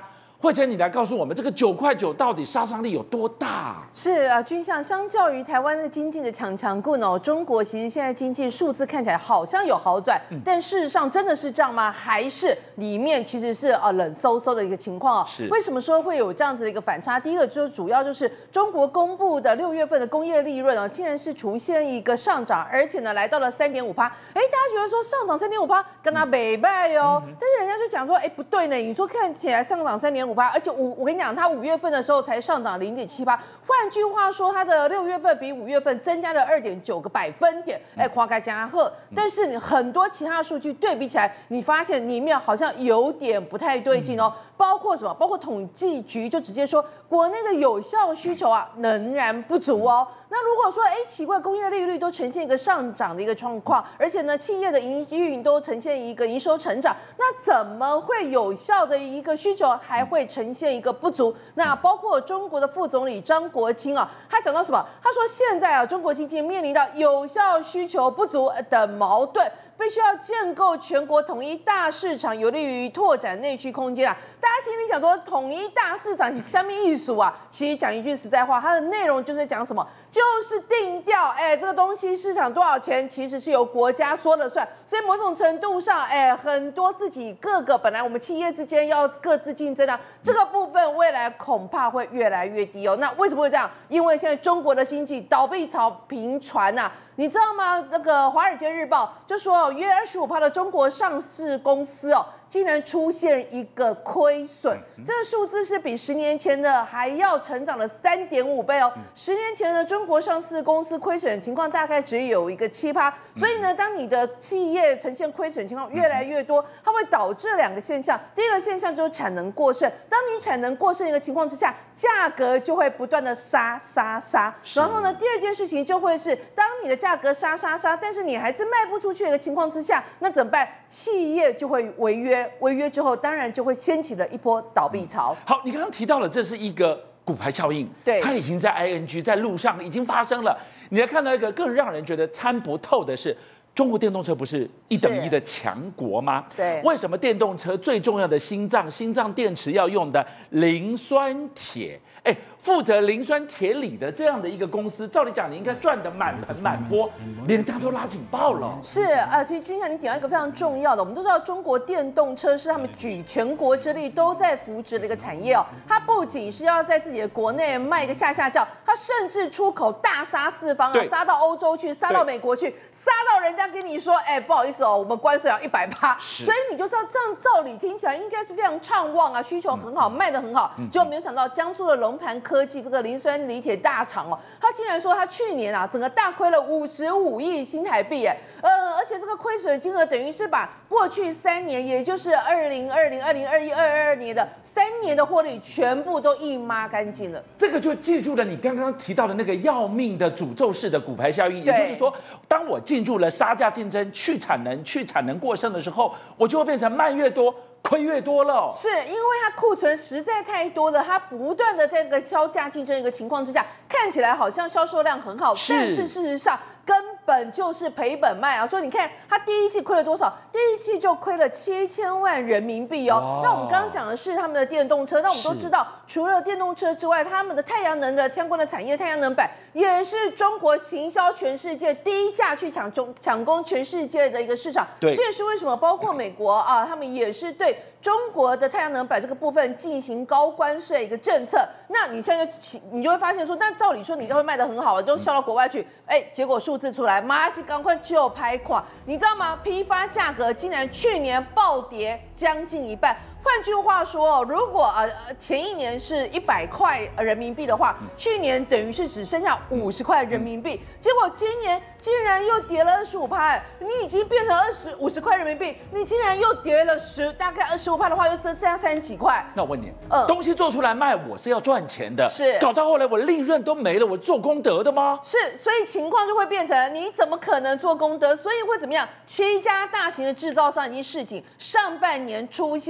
慧珍，你来告诉我们，这个九块九到底杀伤力有多大？ 是啊，军相，相较于台湾的经济的强强棍哦，中国其实现在经济数字看起来好像有好转，嗯、但事实上真的是这样吗？还是里面其实是啊冷飕飕的一个情况啊？ 是为什么说会有这样子的一个反差？第一个就主要就是中国公布的六月份的工业利润啊，竟然是出现一个上涨，而且呢来到了三点五趴。哎，大家觉得说上涨三点五趴跟它北拜哦，嗯、但是人家就讲说，哎不对呢，你说看起来上涨三点五趴，而且五我跟你讲，它五月份的时候才上涨零点七趴，换句话说，它的六月份比五月份增加了二点九个百分点，哎，夸开加贺。但是你很多其他数据对比起来，你发现里面好像有点不太对劲哦，包括什么？包括统计局就直接说，国内的有效需求啊仍然不足哦。那如果说，哎，奇怪，工业利率都呈现一个上涨的一个状况，而且呢，企业的营运都呈现一个营收成长，那怎么会有效的一个需求还会呈现一个不足？那包括中国的副总理张国清啊，他讲到什么？他说现在啊，中国经济面临到有效需求不足的矛盾，必须要建构全国统一大市场，有利于拓展内需空间啊。大家心里想说，统一大市场是什么意思啊？其实讲一句实在话，它的内容就是讲什么，就是定调，哎，这个东西市场多少钱，其实是由国家说了算。所以某种程度上，哎，很多自己各个本来我们企业之间要各自竞争啊，这个部分未来恐怕会越来越低哦。那为什么会这样？因为现在中国的经济倒闭潮频传呐，你知道吗？那个《华尔街日报》就说，约二十五趴的中国上市公司哦，竟然出现一个亏损，这个数字是比十年前的还要成长了三点五倍哦。十年前的中国上市公司亏损的情况大概只有一个七趴，所以呢，当你的企业呈现亏损情况越来越多，它会导致两个现象。第一个现象就是产能过剩，当你产能过剩的一个情况之下，价格就会不断的杀杀杀。然后呢，第二件事情就会是，当你的价格杀杀杀，但是你还是卖不出去的一个情况之下，那怎么办？企业就会违约，违约之后，当然就会掀起了一波倒闭潮。 好，你刚刚提到了，这是一个骨牌效应， 对， 它已经在 I N G 在路上已经发生了。你还看到一个更让人觉得参不透的是，中国电动车不是一等一的强国吗？ 对， 为什么电动车最重要的心脏，心脏电池要用的磷酸铁？哎，负责磷酸铁锂的这样的一个公司，照理讲你应该赚得满盆满钵，连它都拉警报了。 是啊，其实君祥你点到一个非常重要的，我们都知道中国电动车是他们举全国之力都在扶植的一个产业哦。它不仅是要在自己的国内卖个下下叫，它甚至出口大杀四方啊，杀到欧洲去，杀到美国去，杀到人家跟你说，哎，不好意思哦，我们关税要一百趴，所以你就知道这样照理听起来应该是非常畅旺啊，需求很好，卖得很好。结果没有想到江苏的龙盘科技这个磷酸锂铁大厂哦，他竟然说他去年啊整个大亏了五十五亿新台币，哎，呃，而且这个亏损金额等于是把过去三年，也就是二零二零、二零二一、二二二年的三年的获利全部都一抹干净了。 这个就记住了你刚刚提到的那个要命的诅咒式的骨牌效应，也就是说，当我进入了杀价竞争、去产能、去产能过剩的时候，我就会变成卖越多。亏越多了， 是因为它库存实在太多了，它不断的在这个销价竞争一个情况之下，看起来好像销售量很好，但是事实上根本就是赔本卖啊！所以你看，它第一季亏了多少？第一季就亏了七千万人民币哦。那我们刚刚讲的是他们的电动车，那我们都知道，除了电动车之外，他们的太阳能的相关的产业，太阳能板也是中国行销全世界低价去抢中抢攻全世界的一个市场。 对， 这也是为什么包括美国啊，他们也是对中国的太阳能板这个部分进行高关税一个政策。那你现在就你就会发现说，那照理说你就会卖得很好，都销到国外去，哎，结果数字出来，马上赶快就拍垮，你知道吗？批发价格竟然去年暴跌将近一半。换句话说，如果呃前一年是一百块人民币的话，去年等于是只剩下五十块人民币，结果今年竟然又跌了二十五趴，你已经变成二十五十块人民币，你竟然又跌了十大概二十五趴的话，又剩下三十几块。 那我问你，嗯，东西做出来卖，我是要赚钱的， 是搞到后来我利润都没了，我做功德的吗？ 是，所以情况就会变成你怎么可能做功德？所以会怎么样？七家大型的制造商已经示警，上半年出现严重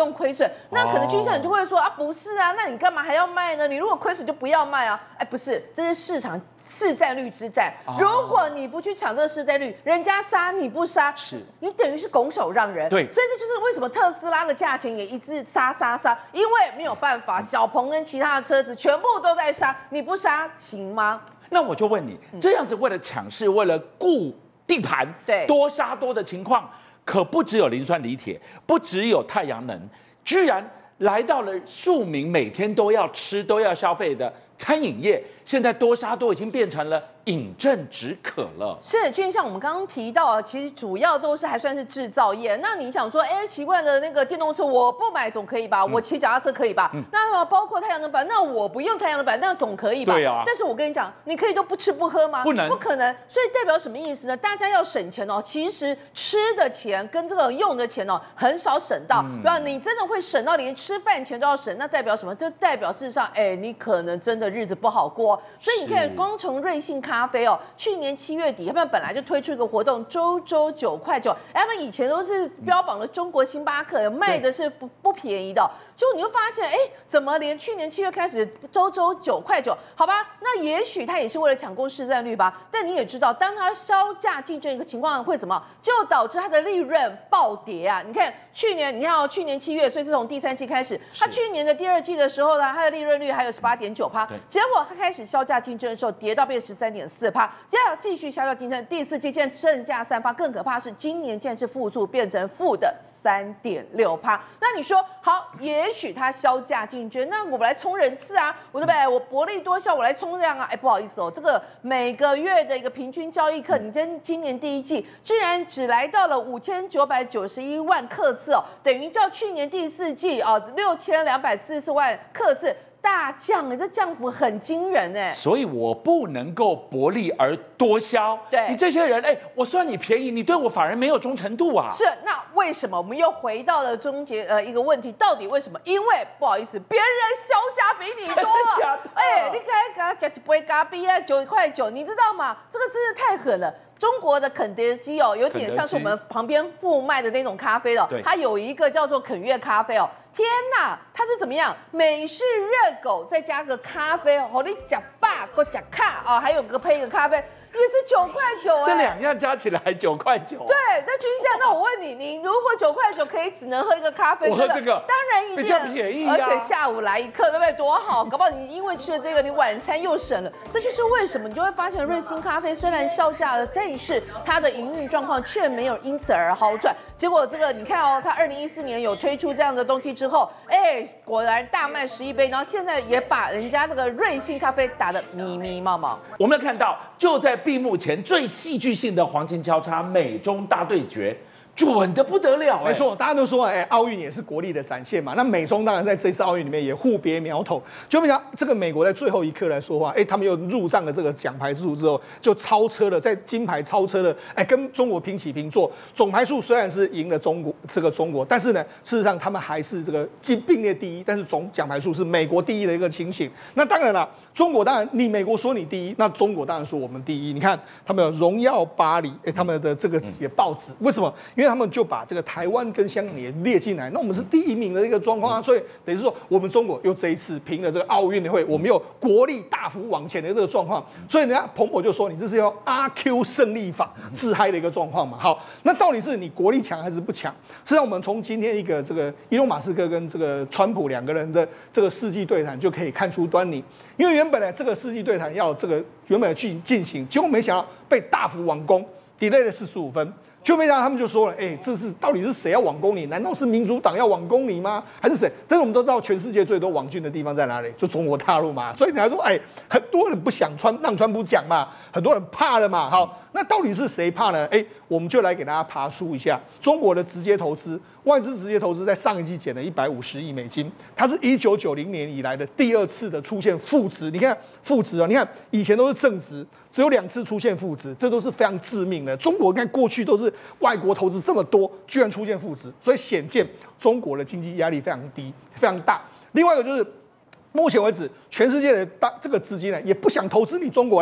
用亏损。那可能君相你就会说啊，不是啊，那你干嘛还要卖呢？你如果亏损就不要卖啊。哎，不是，这是市场市占率之战。如果你不去抢这个市占率，人家杀你不杀， 是你等于是拱手让人。 对， 所以这就是为什么特斯拉的价钱也一直杀杀杀，因为没有办法，小鹏跟其他的车子全部都在杀，你不杀行吗？ 那我就问你，这样子为了抢市，为了顾地盘， 对， 多杀多的情况，可不只有磷酸锂铁，不只有太阳能，居然来到了庶民每天都要吃、都要消费的餐饮业，现在多杀多已经变成了饮鸩止渴了。 是，就像我们刚刚提到，其实主要都是还算是制造业。那你想说，哎，奇怪的那个电动车我不买总可以吧？嗯、我骑脚踏车可以吧？嗯、那包括太阳能板，那我不用太阳能板，那总可以吧？ 对啊。 但是我跟你讲，你可以都不吃不喝吗？ 不能， 不可能。所以代表什么意思呢？大家要省钱哦。其实吃的钱跟这个用的钱哦，很少省到。嗯、对吧？你真的会省到连吃饭钱都要省，那代表什么？就代表事实上，哎，你可能真的日子不好过。所以你看，光从瑞幸咖啡哦，去年七月底，他们本来就推出一个活动，周周九块九，他们以前都是标榜了中国星巴克，卖的是不不便宜的。结果你就发现，哎，怎么连去年七月开始周周九块九？好吧，那也许它也是为了抢攻市占率吧。但你也知道，当它销价竞争一个情况会怎么，就导致它的利润暴跌啊！你看去年，你看哦，去年七月，所以是从第三季开始，它去年的第二季的时候呢，它的利润率还有十八点九趴，结果它开始销价竞争的时候，跌到变十三点四趴，接下来继续销价竞争，第四季竟然剩下三趴，更可怕是今年竟然是负数，变成负的三点六趴。那你说好，也许它销价竞争，那我们来冲人次啊，我对不对？我薄利多销，我来冲量啊！哎，不好意思哦，这个每个月的一个平均交易客，你今今年第一季居然只来到了五千九百九十一万客次哦，等于较去年第四季哦六千两百四十万客次。大降哎，这降幅很惊人哎， 所以我不能够薄利而多销。 对， 你这些人，哎，我算你便宜，你对我反而没有忠诚度啊。 是，那为什么我们又回到了终结呃一个问题？到底为什么？因为不好意思，别人销价比你多啊。哎，你该给他加一杯咖啡啊，九块九，你知道吗？这个真的太狠了。中国的肯德基哦，有点像是我们旁边附卖的那种咖啡哦，它有一个叫做肯悦咖啡哦。天哪，它是怎么样？美式热狗再加个咖啡哦，你夹霸或夹卡啊，还有个配一个咖啡。也是九块九哎， 这两样加起来九块九。 对，那君相，那我问你，你如果九块九可以只能喝一个咖啡， 我喝这个， 当然一定比较便宜、啊， 而且下午来一克，对不对？多好，搞不好你因为吃了这个，你晚餐又省了。这就是为什么你就会发现瑞幸咖啡虽然销价了，但是它的营运状况却没有因此而好转。结果这个你看哦，它二零一四年有推出这样的东西之后，哎，果然大卖十一杯，然后现在也把人家这个瑞幸咖啡打得迷迷冒冒。 我们要看到就在闭幕前最戏剧性的黄金交叉，美中大对决，准得不得了、欸。 没错，大家都说，哎、欸，奥运也是国力的展现嘛。那美中当然在这次奥运里面也互别苗头。就没想这个美国在最后一刻来说话，哎、欸，他们又入账了这个奖牌数之后，就超车了，在金牌超车了，哎、欸，跟中国平起平坐。总牌数虽然是赢了中国这个中国，但是呢，事实上他们还是这个并并列第一，但是总奖牌数是美国第一的一个情形。那当然了。中国当然，你美国说你第一，那中国当然说我们第一。你看他们有荣耀巴黎，哎，他们的这个写报纸，为什么？因为他们就把这个台湾跟香港也列进来，那我们是第一名的一个状况啊。所以等于是说，我们中国又这一次凭了这个奥运会，我们有国力大幅往前的这个状况。所以人家彭博就说，你这是要阿 Q 胜利法自嗨的一个状况嘛。好，那到底是你国力强还是不强？实际上，我们从今天一个这个伊隆马斯克跟这个川普两个人的这个世纪对谈就可以看出端倪。因为原本呢，这个世纪对谈要这个原本去进行，结果没想到被大幅网攻 ，delay 了四十五分。就没想到他们就说了，哎、欸，这是到底是谁要网攻你？难道是民主党要网攻你吗？还是谁？但是我们都知道，全世界最多网军的地方在哪里？就中国大陆嘛。所以你还说，哎、欸，很多人不想川让川普讲嘛，很多人怕了嘛。好，那到底是谁怕呢？哎、欸，我们就来给大家爬梳一下中国的直接投资，外资直接投资在上一季减了一百五十亿美金，它是一九九零年以来的第二次的出现负值。你看负值啊，你看以前都是正值，只有两次出现负值，这都是非常致命的。中国看过去都是外国投资这么多，居然出现负值，所以显见中国的经济压力非常低、非常大。另外一个就是，目前为止，全世界的大这个资金呢，也不想投资你中国啦。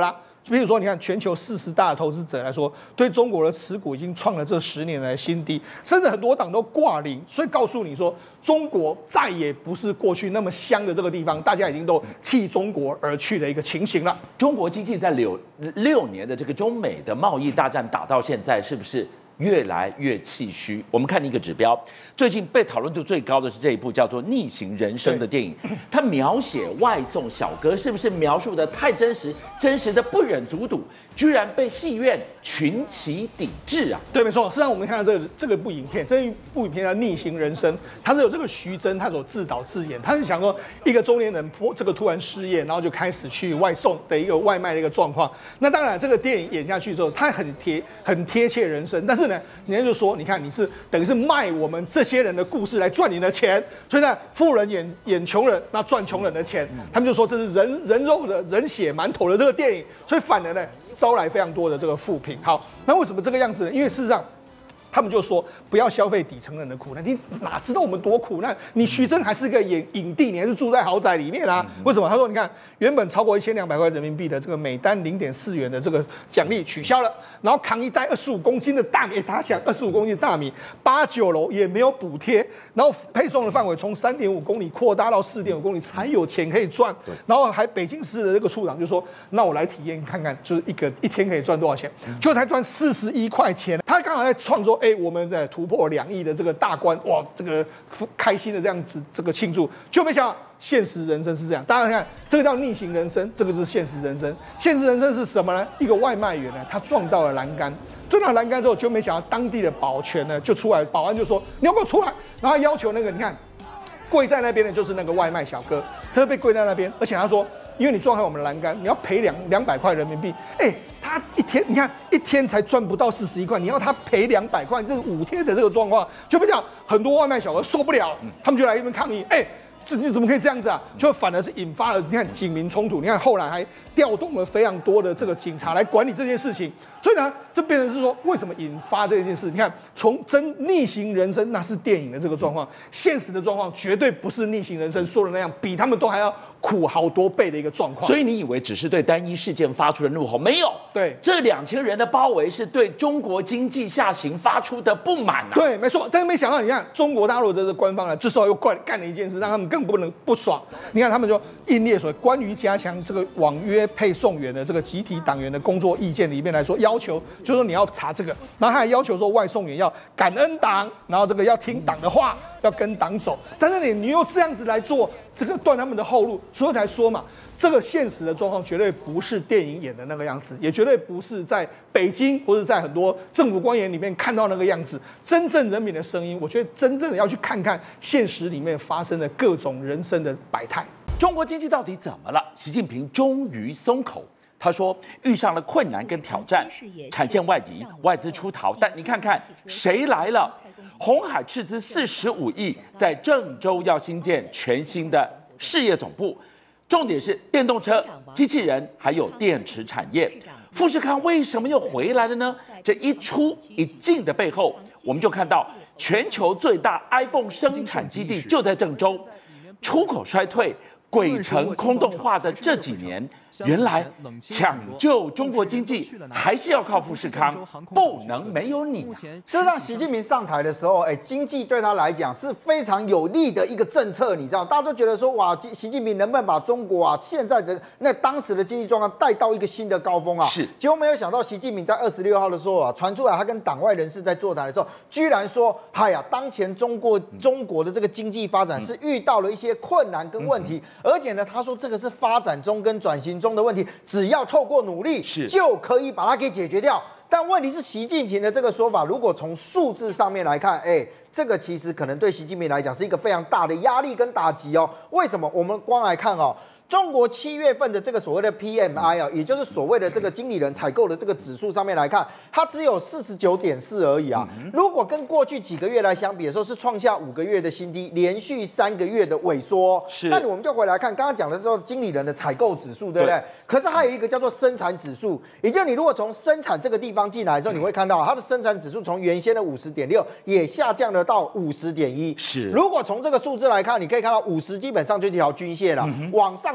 比如说，你看全球四十大投资者来说，对中国的持股已经创了这十年来新低，甚至很多党都挂零。所以告诉你说，中国再也不是过去那么香的这个地方，大家已经都弃中国而去的一个情形了。 中国经济在六六年的这个中美的贸易大战打到现在，是不是越来越气虚？我们看一个指标，最近被讨论度最高的是这一部叫做《逆行人生》的电影，它描写外送小哥是不是描述的太真实，真实的不忍卒睹，居然被戏院群起抵制啊！ 对，没错。事实上，我们看到这个这个部影片，这一部影片叫《逆行人生》，它是有这个徐峥他所自导自演，他是想说一个中年人这个突然失业，然后就开始去外送的一个外卖的一个状况。那当然，这个电影演下去之后，它很贴很贴切人生，但是呢，人家就说，你看你是等于是卖我们这些人的故事来赚你的钱，所以呢，富人演演穷人，那赚穷人的钱，他们就说这是人人肉的人血馒头的这个电影，所以反而呢，招来非常多的这个负评。好，那为什么这个样子呢？因为事实上，他们就说不要消费底层人的苦难，你哪知道我们多苦难？你徐峥还是个影影帝，你还是住在豪宅里面啊？为什么？他说，你看，原本超过一千两百块人民币的这个每单零点四元的这个奖励取消了，然后扛一袋二十五公斤的大米，他想二十五公斤的大米，八九楼也没有补贴，然后配送的范围从三点五公里扩大到四点五公里，才有钱可以赚。然后还北京市的这个处长就说，那我来体验看看，就是一个一天可以赚多少钱，就才赚四十一块钱。他刚好在创作。哎，我们在突破两亿的这个大关，哇，这个开心的这样子这个庆祝，就没想到现实人生是这样。大家看，这个叫逆行人生，这个是现实人生。现实人生是什么呢？一个外卖员呢，他撞到了栏杆，撞到栏杆之后，就没想到当地的保全呢就出来，保安就说你要给我出来，然后要求那个你看跪在那边的就是那个外卖小哥，他就被跪在那边，而且他说。因为你撞开我们的栏杆，你要赔两两百块人民币。哎，他一天你看一天才赚不到四十一块，你要他赔两百块，这是五天的这个状况，就被讲很多外卖小哥受不了，他们就来这边抗议。哎，这你怎么可以这样子啊？就反而是引发了你看警民冲突。你看后来还调动了非常多的这个警察来管理这件事情。所以呢，这变成是说，为什么引发这件事？你看，从真逆行人生那是电影的这个状况，现实的状况绝对不是逆行人生说的那样，比他们都还要苦好多倍的一个状况。 所以你以为只是对单一事件发出的怒吼，没有？ 对， 这两千人的包围是对中国经济下行发出的不满啊。 对，没错。但是没想到，你看中国大陆的这个官方呢，这时候又干干了一件事，让他们更不能不爽。你看，他们就印列所关于加强这个网约配送员的这个集体党员的工作意见里面来说，要求就是说你要查这个，然后他还要求说外送员要感恩党，然后这个要听党的话，要跟党走。但是你你又这样子来做，这个断他们的后路，所以才说嘛，这个现实的状况绝对不是电影演的那个样子，也绝对不是在北京或者在很多政府官员里面看到那个样子。真正人民的声音，我觉得真正的要去看看现实里面发生的各种人生的百态。 中国经济到底怎么了？习近平终于松口。他说遇上了困难跟挑战，产线外移，外资出逃，但你看看谁来了？鸿海斥资四十五亿，在郑州要新建全新的事业总部，重点是电动车、机器人还有电池产业。富士康为什么又回来了呢？这一出一进的背后，我们就看到全球最大 iPhone 生产基地就在郑州，出口衰退。鬼城空洞化的这几年，原来抢救中国经济还是要靠富士康，不能没有你啊。 事实上，习近平上台的时候，哎，经济对他来讲是非常有利的一个政策，你知道，大家都觉得说，哇，习近平能不能把中国啊现在这那当时的经济状况带到一个新的高峰啊？ 是。 结果没有想到，习近平在二十六号的时候啊，传出来他跟党外人士在座谈的时候，居然说，哎呀，当前中国中国的这个经济发展是遇到了一些困难跟问题。嗯而且呢，他说这个是发展中跟转型中的问题，只要透过努力， 是就可以把它给解决掉。但问题是，习近平的这个说法，如果从数字上面来看，哎，这个其实可能对习近平来讲是一个非常大的压力跟打击哦。为什么？我们光来看哦。中国七月份的这个所谓的 P M I 啊，也就是所谓的这个经理人采购的这个指数上面来看，它只有四十九点四而已啊。如果跟过去几个月来相比的时候，是创下五个月的新低，连续三个月的萎缩。 是， 那我们就回来看刚刚讲的这种经理人的采购指数，对不对？对可是还有一个叫做生产指数，也就是你如果从生产这个地方进来的时候，你会看到它的生产指数从原先的五十点六也下降了到五十点一。 是， 如果从这个数字来看，你可以看到五十基本上就是一条均线了，嗯、往上。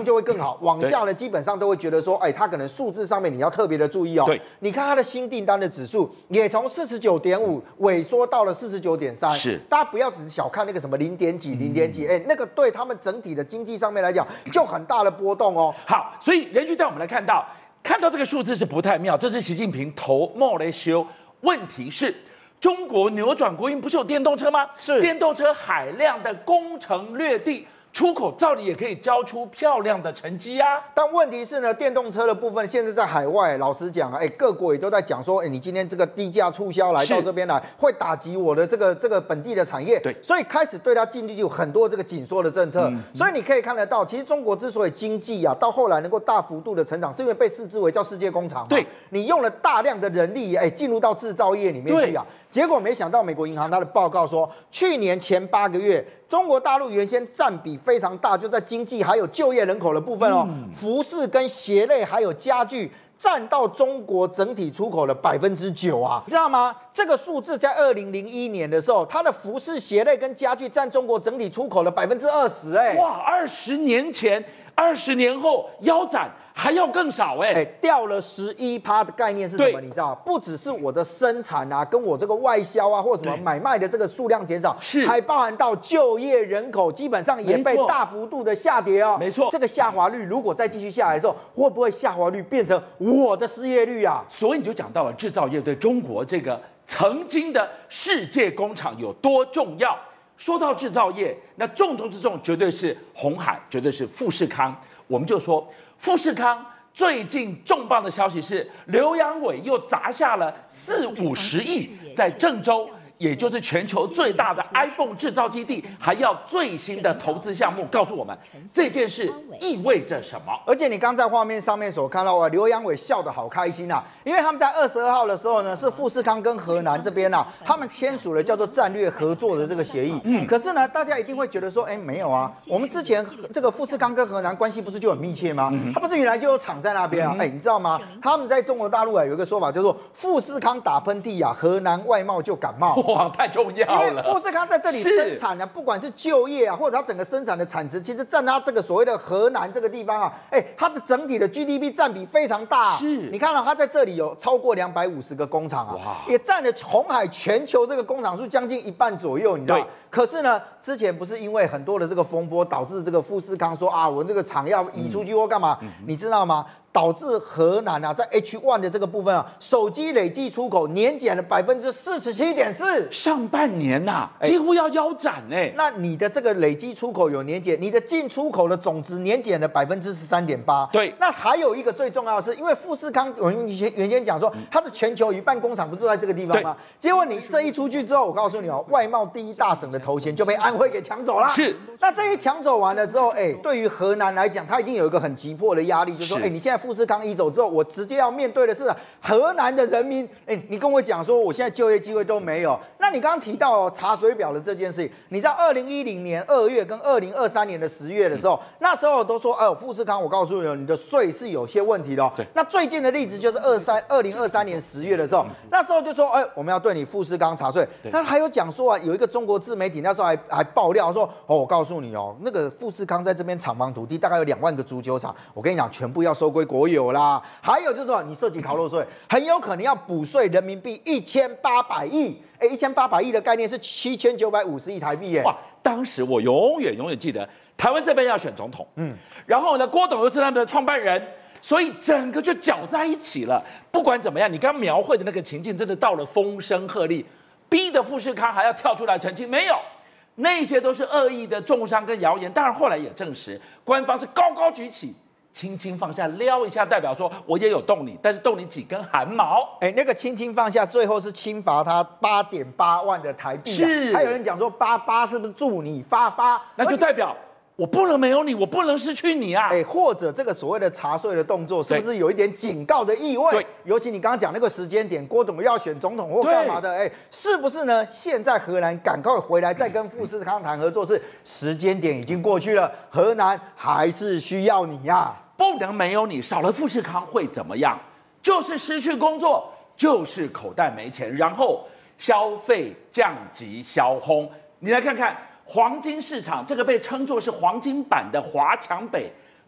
就会更好。往下呢，基本上都会觉得说，哎，它可能数字上面你要特别的注意哦。 对， 你看它的新订单的指数也从四十九点五萎缩到了四十九点三。 是， 大家不要只是小看那个什么零点几、零点几，哎，那个对他们整体的经济上面来讲就很大的波动哦。 好，所以人均带我们来看到，看到这个数字是不太妙，这是习近平头冒来修。问题是，中国扭转国运不是有电动车吗？ 是， 电动车海量的攻城略地。出口照理也可以交出漂亮的成绩啊， 但问题是呢，电动车的部分现在在海外，老实讲啊，哎，各国也都在讲说，哎，你今天这个低价促销来到这边来，会打击我的这个这个本地的产业， 对， 所以开始对它进去有很多这个紧缩的政策，嗯、所以你可以看得到，其实中国之所以经济啊到后来能够大幅度的成长，是因为被视之为叫世界工厂嘛， 对， 你用了大量的人力，哎，进入到制造业里面去啊。结果没想到，美国银行它的报告说，去年前八个月，中国大陆原先占比非常大，就在经济还有就业人口的部分哦，嗯、服饰跟鞋类还有家具占到中国整体出口的百分之九啊，你知道吗？这个数字在二零零一年的时候，它的服饰、鞋类跟家具占中国整体出口的百分之二十，哎， 哇，二十年前。二十年后腰斩还要更少哎、欸， 哎、欸，掉了十一趴的概念是什么？你知道，不只是我的生产啊，跟我这个外销啊，或者什么买卖的这个数量减少， 是还包含到就业人口基本上也被大幅度的下跌哦。 没错， 这个下滑率如果再继续下来的时候，会不会下滑率变成我的失业率啊？ 所以你就讲到了制造业对中国这个曾经的世界工厂有多重要。说到制造业，那重中之重绝对是鸿海，绝对是富士康。我们就说，富士康最近重磅的消息是，刘扬伟又砸下了四五十亿，在郑州，也就是全球最大的 iPhone 制造基地，还要最新的投资项目，告诉我们这件事意味着什么。 而且你刚在画面上面所看到啊，刘扬伟笑得好开心啊，因为他们在二十二号的时候呢，是富士康跟河南这边啊，他们签署了叫做战略合作的这个协议。嗯，可是呢，大家一定会觉得说，哎，没有啊，我们之前这个富士康跟河南关系不是就很密切吗？嗯、他不是原来就有厂在那边啊？哎、嗯，你知道吗？他们在中国大陆啊有一个说法叫做富士康打喷嚏啊，河南外贸就感冒。 哇，太重要了！ 因为富士康在这里生产呢、啊，不管是就业啊，或者它整个生产的产值，其实占它这个所谓的河南这个地方啊，哎，它的整体的 G D P 占比非常大、啊。 是， 你看到、啊、它在这里有超过两百五十个工厂啊，也占了鸿海全球这个工厂数将近一半左右，你知道？可是呢，之前不是因为很多的这个风波，导致这个富士康说啊，我这个厂要移出去或干嘛，嗯、你知道吗？导致河南啊，在 H 一 的这个部分啊，手机累计出口年减了百分之四十七点四， 上半年呐、啊，几乎要腰斩哎、欸。 那你的这个累计出口有年减，你的进出口的总值年减了百分之十三点八。 对， 那还有一个最重要的是，因为富士康我们原原先讲说，它的全球一半工厂不是在这个地方吗？结果你这一出去之后，我告诉你哦，外贸第一大省的头衔就被安徽给抢走了。 是， 那这一抢走完了之后，哎，对于河南来讲，它一定有一个很急迫的压力，就是说，哎，你现在富士康一走之后，我直接要面对的是河南的人民。哎，你跟我讲说，我现在就业机会都没有。那你刚刚提到、哦、查水表的这件事情，你知道二零一零年二月跟二零二三年的十月的时候，嗯、那时候都说，哎、呃，富士康，我告诉你，你的税是有些问题的、哦。 对。 那最近的例子就是二三二零二三年十月的时候，嗯、那时候就说，哎，我们要对你富士康查税。那还有讲说啊，有一个中国自媒体那时候还还爆料说，哦，我告诉你哦，那个富士康在这边厂房土地大概有两万个足球场，我跟你讲，全部要收归国有啦。还有就是说，你涉及逃漏税，很有可能要补税人民币一千八百亿。哎，一千八百亿的概念是七千九百五十亿台币耶！ 哇，当时我永远永远记得，台湾这边要选总统，嗯，然后呢，郭董又是他们的创办人，所以整个就搅在一起了。不管怎么样，你刚描绘的那个情境，真的到了风声鹤唳，逼得富士康还要跳出来澄清，没有。那些都是恶意的重伤跟谣言，当然后来也证实，官方是高高举起，轻轻放下，撩一下，代表说我也有动你，但是动你几根汗毛。 哎，那个轻轻放下，最后是轻罚他八点八万的台币、啊。 是， 还有人讲说八八是不是祝你发发？ 那就代表我不能没有你，我不能失去你啊！ 哎，或者这个所谓的查税的动作，是不是有一点警告的意味？ 对， 尤其你刚刚讲那个时间点，郭董要选总统或干嘛的？哎，是不是呢？现在荷兰赶快回来再跟富士康谈合作，是时间点已经过去了，荷兰还是需要你呀、啊。 不能没有你，少了富士康会怎么样？就是失去工作，就是口袋没钱，然后消费降级消轰。你来看看黄金市场，这个被称作是黄金版的华强北，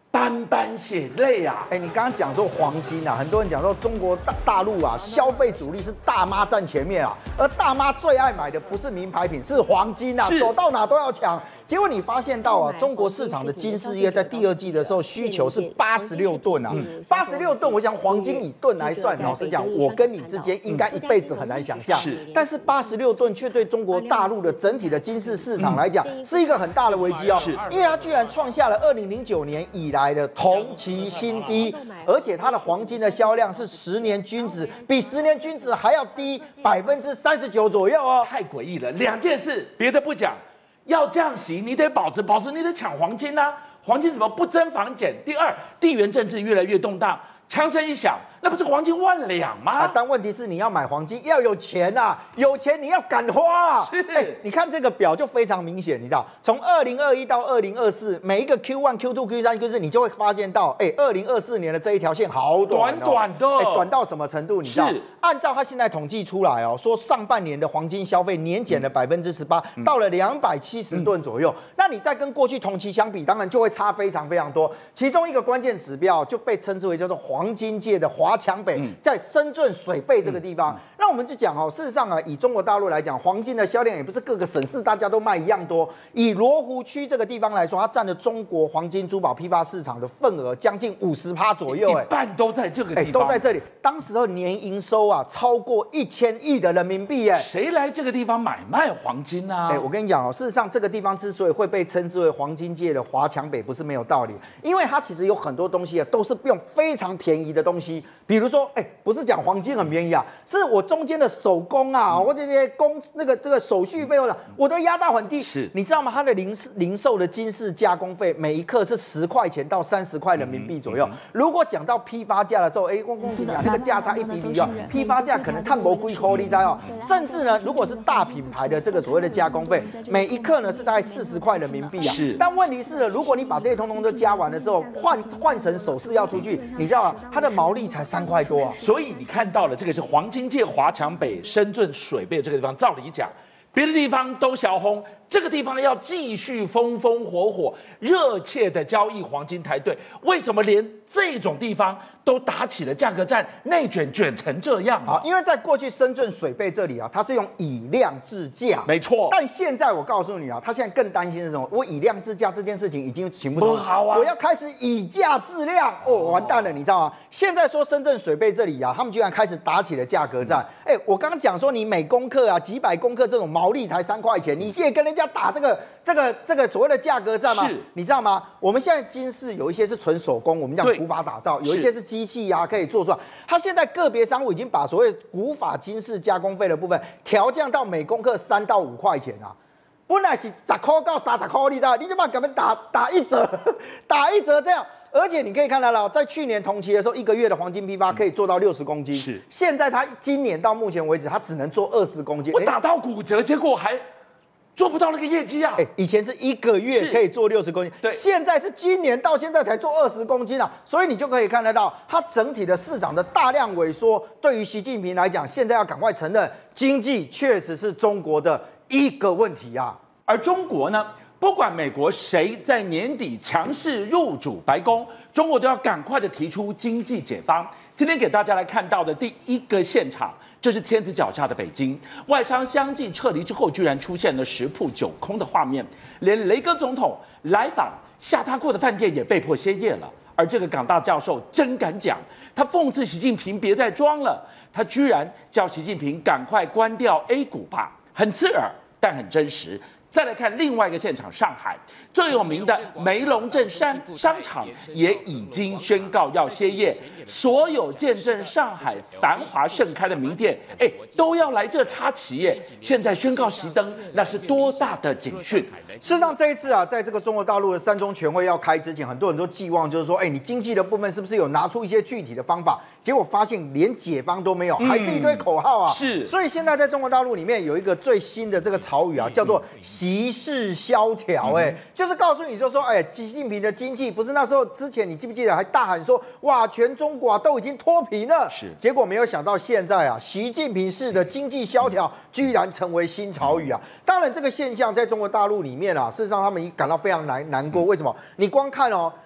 斑斑血泪啊！ 哎，你刚刚讲说黄金啊，很多人讲说中国大大陆啊，消费主力是大妈站前面啊，而大妈最爱买的不是名牌品，是黄金啊，走到哪都要抢。结果你发现到啊，中国市场的金事业在第二季的时候需求是八十六吨啊，八十六吨，我想黄金以吨来算，老实讲，我跟你之间应该一辈子很难想象。 是， 但是八十六吨却对中国大陆的整体的金饰市场来讲，是一个很大的危机哦。是，因为它居然创下了二零零九年以来的同期新低，而且它的黄金的销量是十年均值，比十年均值还要低百分之三十九左右哦。 太诡异了，两件事，别的不讲。要降息，你得保值，保值你得抢黄金啊！黄金怎么不增反减？第二，地缘政治越来越动荡，枪声一响，那不是黄金万两吗？ 啊，但问题是你要买黄金要有钱啊，有钱你要敢花啊！ 是， 欸、你看这个表就非常明显，你知道，从二零二一到二零二四，每一个 Q 一、Q 二、Q 三、Q 四，你就会发现到，哎、欸，二零二四年的这一条线好短、 哦，短短的， 哎、欸，短到什么程度？你知道？按照他现在统计出来哦，说上半年的黄金消费年减了百分之十八，到了两百七十吨左右。嗯、那你再跟过去同期相比，当然就会差非常非常多。其中一个关键指标就被称之为叫做黄金界的华强北，嗯、在深圳水贝这个地方。嗯、那我们就讲哦，事实上啊，以中国大陆来讲，黄金的销量也不是各个省市大家都卖一样多。以罗湖区这个地方来说，它占了中国黄金珠宝批发市场的份额将近五十趴左右，哎， 一半都在这个地方， 哎，都在这里。当时候年营收啊超过一千亿的人民币，哎， 谁来这个地方买卖黄金呢、啊？ 哎，我跟你讲哦，事实上这个地方之所以会被称之为黄金界的华强北，不是没有道理，因为它其实有很多东西啊，都是用非常便宜的东西，比如说，哎，不是讲黄金很便宜啊，是我中间的手工啊，或者这些工那个这个手续费或者我都压到很低， 是， 你知道吗？它的零零售的金饰加工费每一克是十块钱到三十块人民币左右。嗯嗯、如果讲到批发价的时候，哎，公公讲那个价差一比比哦，批发价可能探不贵颗粒在哦，甚至呢，如果是大品牌的这个所谓的加工费，每一克呢是大概四十块人民币啊。 是， 但问题是呢，如果你把这些通通都加完了之后，换换成首饰要出去，你知道吗？它的毛利才三块多啊。 所以你看到了这个是黄金界华强北深圳水贝这个地方，照理讲，别的地方都小红。这个地方要继续风风火火、热切的交易黄金台队，为什么连这种地方都打起了价格战，内卷卷成这样、啊？ 好，因为在过去深圳水贝这里啊，它是用以量制价， 没错。 但现在我告诉你啊，他现在更担心是什么？我以量制价这件事情已经行不通， 不好啊！ 我要开始以价质量，哦，完蛋了，你知道吗？现在说深圳水贝这里啊，他们居然开始打起了价格战。哎、嗯，我刚刚讲说你每公克啊几百公克这种毛利才三块钱，你现在跟人家打这个这个这个所谓的价格战吗？你知道吗？我们现在金饰有一些是纯手工，我们讲古法打造，有一些是机器啊可以做出来。它现在个别商户已经把所谓古法金饰加工费的部分调降到每公克三到五块钱啊。本来是十块到三十块，你知道？你就把他们打打一折，打一折这样。而且你可以看到了，在去年同期的时候，一个月的黄金批发可以做到六十公斤。是，现在它今年到目前为止，它只能做二十公斤。 我打到骨折，结果还做不到那个业绩啊！ 哎，以前是一个月可以做六十公斤，对，现在是今年到现在才做二十公斤啊！所以你就可以看得到，它整体的市场的大量萎缩，对于习近平来讲，现在要赶快承认，经济确实是中国的一个问题啊。 而中国呢？不管美国谁在年底强势入主白宫，中国都要赶快的提出经济解方。今天给大家来看到的第一个现场，这是天子脚下的北京，外商相继撤离之后，居然出现了十铺九空的画面，连雷哥总统来访下榻过的饭店也被迫歇业了。而这个港大教授真敢讲，他讽刺习近平别再装了，他居然叫习近平赶快关掉 A 股吧，很刺耳，但很真实。再来看另外一个现场，上海最有名的梅龙镇商商场也已经宣告要歇业，所有见证上海繁华盛开的名店，哎，都要来这插旗耶！现在宣告熄灯，那是多大的警讯？ 事实上，这一次啊，在这个中国大陆的三中全会要开之前，很多人都寄望就是说，哎，你经济的部分是不是有拿出一些具体的方法？结果发现连解方都没有，还是一堆口号啊！ 是， 所以现在在中国大陆里面有一个最新的这个潮语啊，叫做习事萧条，哎，就是告诉你说说，哎，习近平的经济不是那时候之前你记不记得还大喊说，哇，全中国啊都已经脱贫了， 是， 结果没有想到现在啊，习近平式的经济萧条居然成为新潮语啊！当然，这个现象在中国大陆里面啊，事实上他们感到非常难难过。为什么？你光看哦，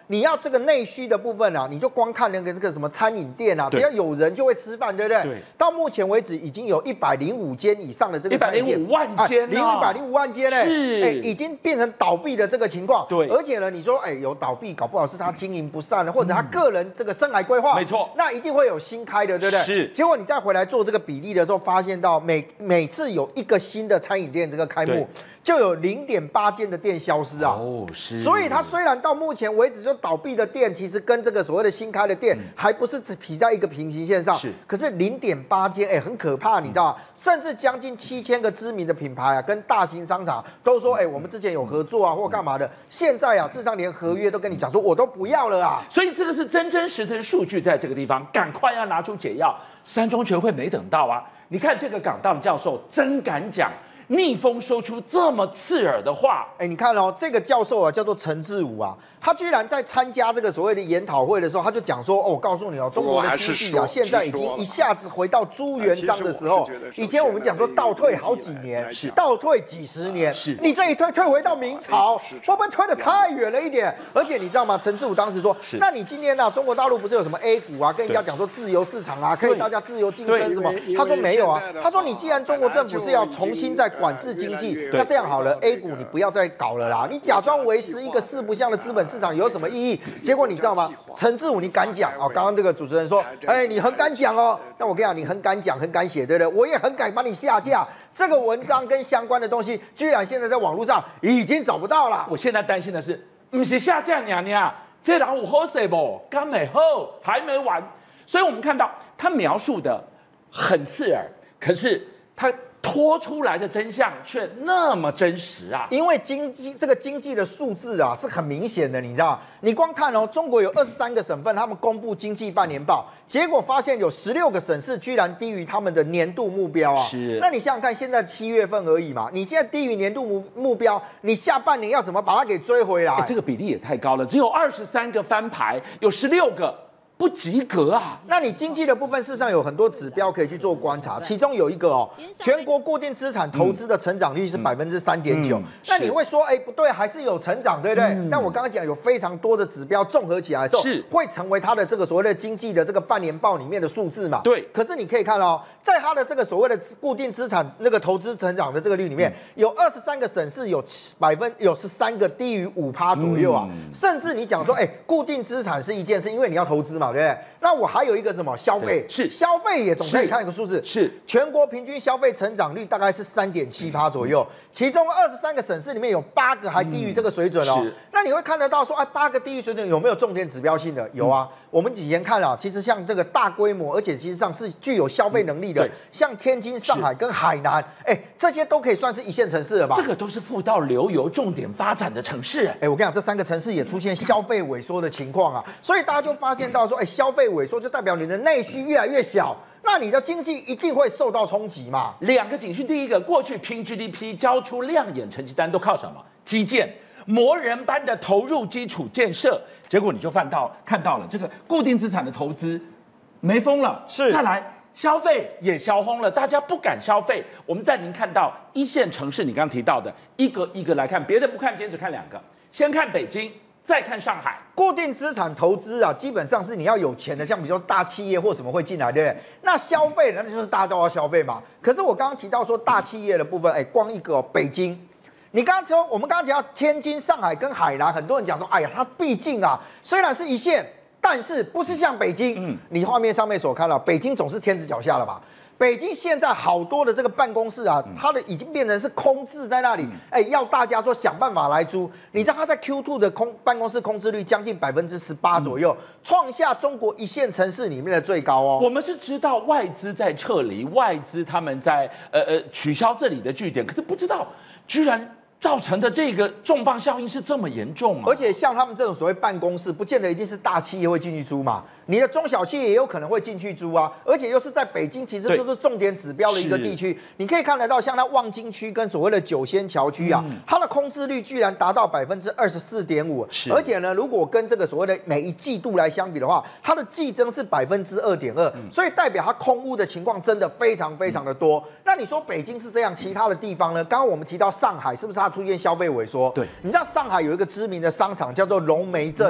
你要这个内需的部分啊，你就光看那个这个什么餐饮店啊，只要有人就会吃饭，对不对？ 对。 到目前为止，已经有一百零五间以上的这个餐饮店， 一百零五万间， 零一百零五万间呢， 是， 哎，已经变成倒闭的这个情况。 对。 而且呢，你说，哎，有倒闭，搞不好是他经营不善，或者他个人这个生涯规划， 没错， 那一定会有新开的，对不对？ 是。 结果你再回来做这个比例的时候，发现到每每次有一个新的餐饮店这个开幕，就有零点八间的店消失啊。 哦，是。 所以它虽然到目前为止就倒闭的店，其实跟这个所谓的新开的店还不是只比在一个平行线上， 是。 可是零点八间，哎，很可怕，你知道吗？甚至将近七千个知名的品牌啊，跟大型商场都说，哎，我们之前有合作啊，或干嘛的，现在啊，事实上连合约都跟你讲说，我都不要了啊。 所以这个是真真实实的数据，在这个地方，赶快要拿出解药。三中全会没等到啊！你看这个港大的教授真敢讲。逆风说出这么刺耳的话， 哎，你看哦，这个教授啊叫做陈志武啊，他居然在参加这个所谓的研讨会的时候，他就讲说，哦，我告诉你哦，中国的经济啊，现在已经一下子回到朱元璋的时候。以前我们讲说倒退好几年，是倒退几十年，是你这一退退回到明朝，会不会推得太远了一点？而且你知道吗？陈志武当时说，那你今天呢、啊，中国大陆不是有什么 A 股啊，跟人家讲说自由市场啊，可以大家自由竞争什么？他说没有啊，他说你既然中国政府是要重新再管制经济，那这样好了 ，A 股你不要再搞了啦，你假装维持一个四不像的资本市场有什么意义？结果你知道吗？陈志武你敢讲哦？刚刚这个主持人说，哎，你很敢讲哦。那我跟你讲，你很敢讲，很敢写，对不对？我也很敢把你下架。这个文章跟相关的东西，居然现在在网络上已经找不到了。 我现在担心的是，不是下架娘娘，这人有好势不？刚没好，还没完。所以我们看到他描述的很刺耳，可是他拖出来的真相却那么真实啊！ 因为经济这个经济的数字啊是很明显的，你知道，你光看哦，中国有二十三个省份，他们公布经济半年报，结果发现有十六个省市居然低于他们的年度目标啊！ 是， 那你想想看，现在七月份而已嘛，你现在低于年度目目标，你下半年要怎么把它给追回来？ 这个比例也太高了，只有二十三个翻牌，有十六个不及格啊！ 那你经济的部分，事实上有很多指标可以去做观察，其中有一个哦，全国固定资产投资的成长率是百分之三点九。那你会说，哎，不对，还是有成长，对不对？嗯、但我刚刚讲有非常多的指标综合起来的时候，是会成为它的这个所谓的经济的这个半年报里面的数字嘛？ 对。 可是你可以看哦，在它的这个所谓的固定资产那个投资成长的这个率里面，嗯、有二十三个省市有百分有十三个低于五趴左右啊，嗯、甚至你讲说，哎，固定资产是一件事，因为你要投资嘛。对不对？那我还有一个什么消费？ 是消费也总可以看一个数字， 是全国平均消费成长率大概是三点七趴左右，其中二十三个省市里面有八个还低于这个水准哦。嗯、那你会看得到说，哎，八个低于水准有没有重点指标性的？有啊。嗯、我们以前看了，其实像这个大规模，而且其实上是具有消费能力的，嗯、像天津、上海跟海南，哎，这些都可以算是一线城市了吧？ 这个都是富到流油、重点发展的城市。 哎，我跟你讲，这三个城市也出现消费萎缩的情况啊，所以大家就发现到说，哎，消费萎缩就代表你的内需越来越小，那你的经济一定会受到冲击嘛。 两个警讯，第一个，过去拼 G D P 交出亮眼成绩单都靠什么？基建，魔人般的投入基础建设，结果你就看到看到了这个固定资产的投资没风了， 是再来。消费也消轰了，大家不敢消费。我们带您看到一线城市，你刚刚提到的，一个一个来看，别的不看，今天只看两个。先看北京，再看上海。 固定资产投资啊，基本上是你要有钱的，像比如说大企业或什么会进来，对不对？那消费那就是大家都要消费嘛。可是我刚刚提到说大企业的部分，哎，光一个、哦、北京，你刚刚说我们刚刚讲到天津、上海跟海南，很多人讲说，哎呀，它毕竟啊，虽然是一线。但是不是像北京，嗯，你画面上面所看到，北京总是天子脚下了吧？北京现在好多的这个办公室啊，它的已经变成是空置在那里，哎，要大家说想办法来租。你知道它在 Q 二 的空办公室空置率将近百分之十八左右，创下中国一线城市里面的最高哦。 我们是知道外资在撤离，外资他们在呃呃取消这里的据点，可是不知道居然。造成的这个重磅效应是这么严重吗？ 而且像他们这种所谓办公室，不见得一定是大企业会进去租嘛，你的中小企业也有可能会进去租啊。而且又是在北京，其实就是重点指标的一个地区。你可以看得到，像它望京区跟所谓的九仙桥区啊，嗯、它的空置率居然达到百分之二十四点五。而且呢，如果跟这个所谓的每一季度来相比的话，它的季增是百分之二点二，所以代表它空屋的情况真的非常非常的多。嗯、那你说北京是这样，其他的地方呢？刚刚我们提到上海，是不是它出现消费萎缩？ 对， 你知道上海有一个知名的商场叫做龙梅镇啊，嗯、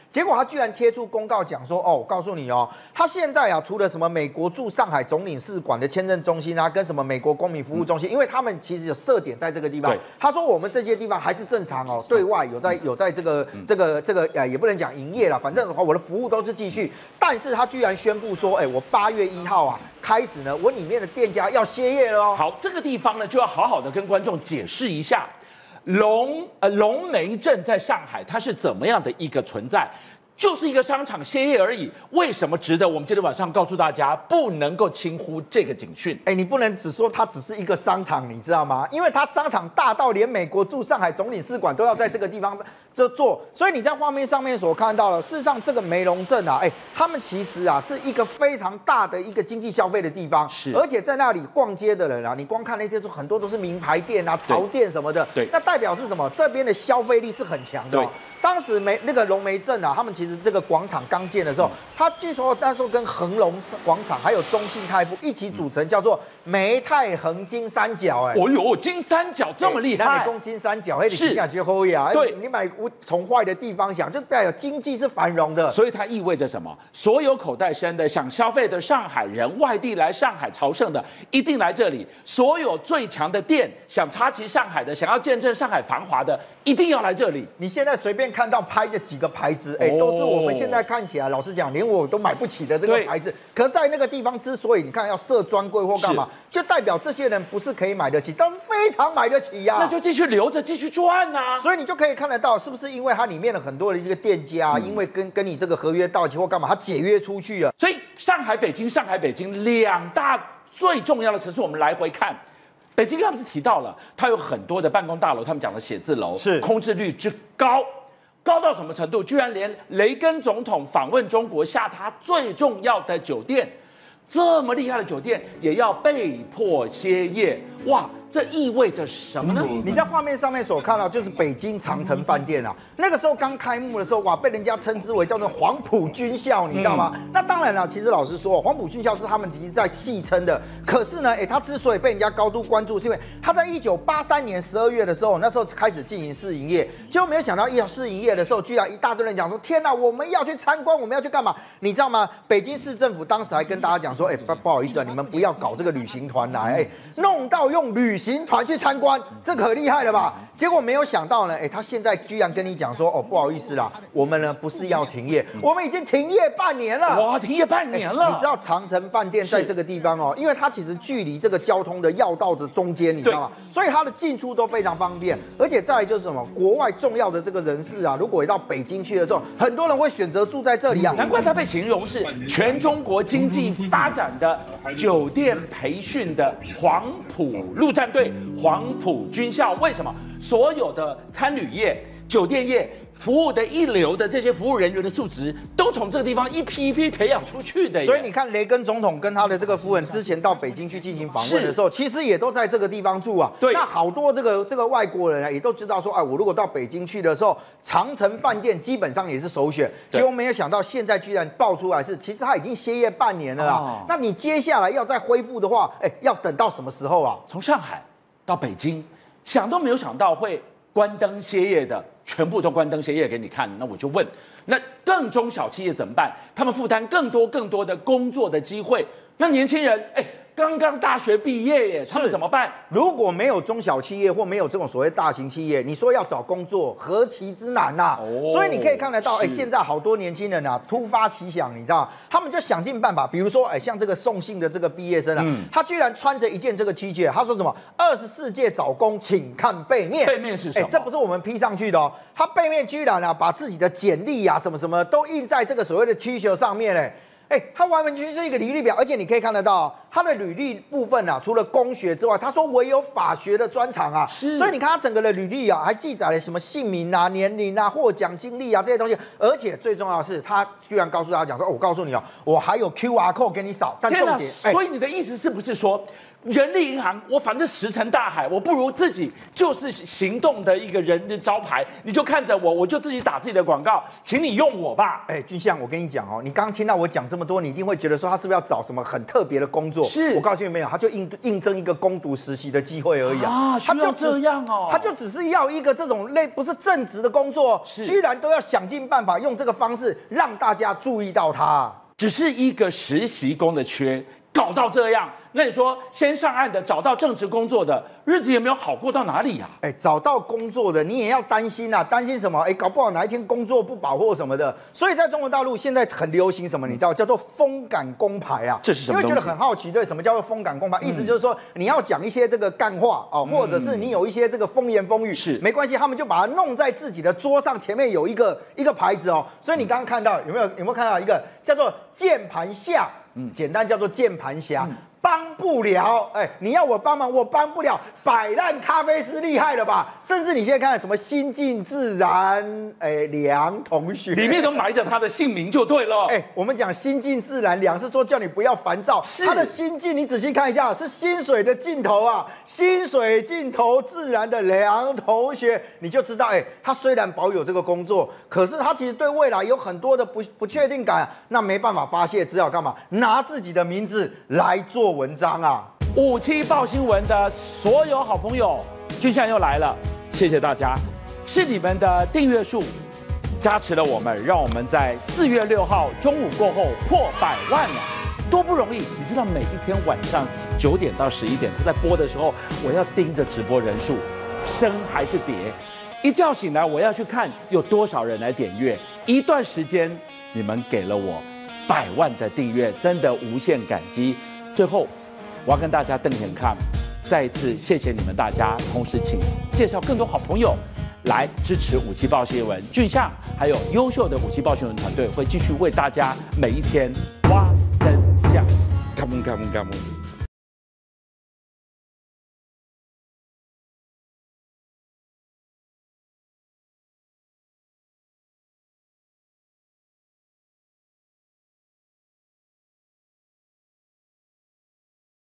结果他居然贴出公告讲说，哦，我告诉你哦，他现在啊，除了什么美国驻上海总领事馆的签证中心啊，跟什么美国公民服务中心，因为他们其实有设点在这个地方。他说我们这些地方还是正常哦，对外有在有在这个这个这个呃，也不能讲营业啦，反正的话我的服务都是继续。但是他居然宣布说，哎，我八月一号啊开始呢，我里面的店家要歇业了哦。 好，这个地方呢就要好好的跟观众解释一下。龙呃龙梅镇在上海，它是怎么样的一个存在？就是一个商场歇业而已，为什么值得我们今天晚上告诉大家，不能够轻忽这个警讯？ 哎，你不能只说它只是一个商场，你知道吗？因为它商场大到连美国驻上海总领事馆都要在这个地方就做，所以你在画面上面所看到的，事实上这个梅龙镇啊，哎，他们其实啊是一个非常大的一个经济消费的地方， 是， 而且在那里逛街的人啊，你光看那些很多都是名牌店啊、潮店什么的， 对， 那代表是什么？这边的消费力是很强的、哦。当时梅那个龙梅镇啊，他们其实这个广场刚建的时候，他据说那时候跟恒隆广场还有中信泰富一起组成叫做梅泰恒金三角、欸。哎， 哦呦，金三角这么厉害！ 那你讲金三角，哎，你感觉好呀？对，你买从坏的地方想，就代表经济是繁荣的。 所以它意味着什么？所有口袋深的想消费的上海人，外地来上海朝圣的，一定来这里。所有最强的店，想插旗上海的，想要见证上海繁华的，一定要来这里。 你现在随便看到拍的几个牌子，哎、欸，都是我们现在看起来，老实讲，连我都买不起的这个牌子。可是在那个地方，之所以你看要设专柜或干嘛，就代表这些人不是可以买得起，但是非常买得起呀、啊。 那就继续留着，继续赚啊。 所以你就可以看得到，是不是因为它里面的很多的这个店家，嗯、因为跟跟你这个合约到期或干嘛，他解约出去了。 所以上海、北京、上海、北京两大最重要的城市，我们来回看。北京他们是提到了，它有很多的办公大楼，他们讲的写字楼是空置率之高，高到什么程度？居然连雷根总统访问中国下榻最重要的酒店，这么厉害的酒店也要被迫歇业，哇！这意味着什么呢？ 你在画面上面所看到就是北京长城饭店啊，那个时候刚开幕的时候，哇，被人家称之为叫做黄埔军校，你知道吗？嗯、那当然了，其实老实说，黄埔军校是他们其实在戏称的。可是呢，哎，他之所以被人家高度关注，是因为他在一九八三年十二月的时候，那时候开始进行试营业，结果没有想到要试营业的时候，居然一大堆人讲说：“天哪，我们要去参观，我们要去干嘛？”你知道吗？北京市政府当时还跟大家讲说：“哎，不不好意思啊，你们不要搞这个旅行团来，哎，弄到用旅行。”行团去参观，这可厉害了吧？结果没有想到呢，哎，他现在居然跟你讲说，哦，不好意思啦，我们呢不是要停业，我们已经停业半年了。 哇，停业半年了！ 你知道长城饭店在这个地方哦，因为它其实距离这个交通的要道的中间，你知道吗？所以它的进出都非常方便，而且再来就是什么，国外重要的这个人士啊，如果到北京去的时候，很多人会选择住在这里啊。 难怪它被形容是全中国经济发展的酒店培训的黄埔陆战队。黄埔军校为什么所有的餐旅业、酒店业服务的一流的这些服务人员的素质，都从这个地方一批一批培养出去的。 所以你看，雷根总统跟他的这个夫人之前到北京去进行访问的时候，其实也都在这个地方住啊。 对， 那好多这个这个外国人啊，也都知道说，哎，我如果到北京去的时候，长城饭店基本上也是首选。结果没有想到，现在居然爆出来是，其实他已经歇业半年了啦。哦、那你接下来要再恢复的话，哎，要等到什么时候啊？ 从上海到北京，想都没有想到会关灯歇业的，全部都关灯歇业给你看。那我就问，那更中小企业怎么办？他们负担更多更多的工作的机会，那年轻人，哎。刚刚大学毕业耶，他们怎么办？ 如果没有中小企业或没有这种所谓大型企业，你说要找工作，何其之难呐、啊！哦、所以你可以看得到，哎、欸，现在好多年轻人啊，突发奇想，你知道吗？他们就想尽办法，比如说，哎、欸，像这个送信的这个毕业生啊，嗯、他居然穿着一件这个 T 恤，他说什么？二十四届找工，请看背面。 背面是什么？ 哎、欸，这不是我们 P 上去的哦，他背面居然啊，把自己的简历啊，什么什么都印在这个所谓的 T 恤上面嘞。哎、欸，它完完全全是一个履历表，而且你可以看得到，它的履历部分啊，除了工学之外，他说我有法学的专长啊， 是， 所以你看他整个的履历啊，还记载了什么姓名啊、年龄啊、获奖经历啊这些东西，而且最重要的是，他居然告诉大家讲说，哦，我告诉你哦，我还有 Q R code 给你扫，但重点， 所以你的意思是不是说？人力银行，我反正石沉大海，我不如自己就是行动的一个人的招牌，你就看着我，我就自己打自己的广告，请你用我吧。 哎，俊相，我跟你讲哦，你刚刚听到我讲这么。 这么多，你一定会觉得说他是不是要找什么很特别的工作？ 是我告诉你没有，他就应应征一个工读实习的机会而已啊。 啊，需要这样哦， 他就只是要一个这种类不是正职的工作，居然都要想尽办法用这个方式让大家注意到他。 只是一个实习工的缺，搞到这样，那你说先上岸的找到正职工作的日子有没有好过到哪里呀、啊？ 哎，找到工作的你也要担心啊，担心什么？哎，搞不好哪一天工作不保或什么的。所以在中国大陆现在很流行什么？你知道叫做风感工牌啊？ 这是什么东西？ 因为觉得很好奇，对，什么叫做风感工牌？意思就是说你要讲一些这个干话哦，或者是你有一些这个风言风语， 是没关系，他们就把它弄在自己的桌上，前面有一个一个牌子哦。所以你刚刚看到有没有有没有看到一个叫做键盘侠？嗯，简单叫做键盘侠。嗯，帮不了，哎，你要我帮忙，我帮不了。摆烂咖啡师厉害了吧？甚至你现在看什么心静自然，哎，梁同学里面都埋着他的姓名就对了。 哎，我们讲心静自然，梁是说叫你不要烦躁，他的心静你仔细看一下，是薪水的尽头啊，薪水尽头自然的梁同学，你就知道，哎，他虽然保有这个工作，可是他其实对未来有很多的不不确定感，那没办法发泄，只好干嘛？拿自己的名字来做文章啊。 五七报新闻的所有好朋友，俊相又来了，谢谢大家，是你们的订阅数加持了我们，让我们在四月六号中午过后破百万了，多不容易！你知道每一天晚上九点到十一点，他在播的时候，我要盯着直播人数升还是跌，一觉醒来我要去看有多少人来点阅。一段时间你们给了我百万的订阅，真的无限感激。最后，我要跟大家瞪眼看，再一次谢谢你们大家，同时请介绍更多好朋友来支持五七报新闻。俊相还有优秀的五七报新闻团队会继续为大家每一天挖真相。Come on, come on, come on.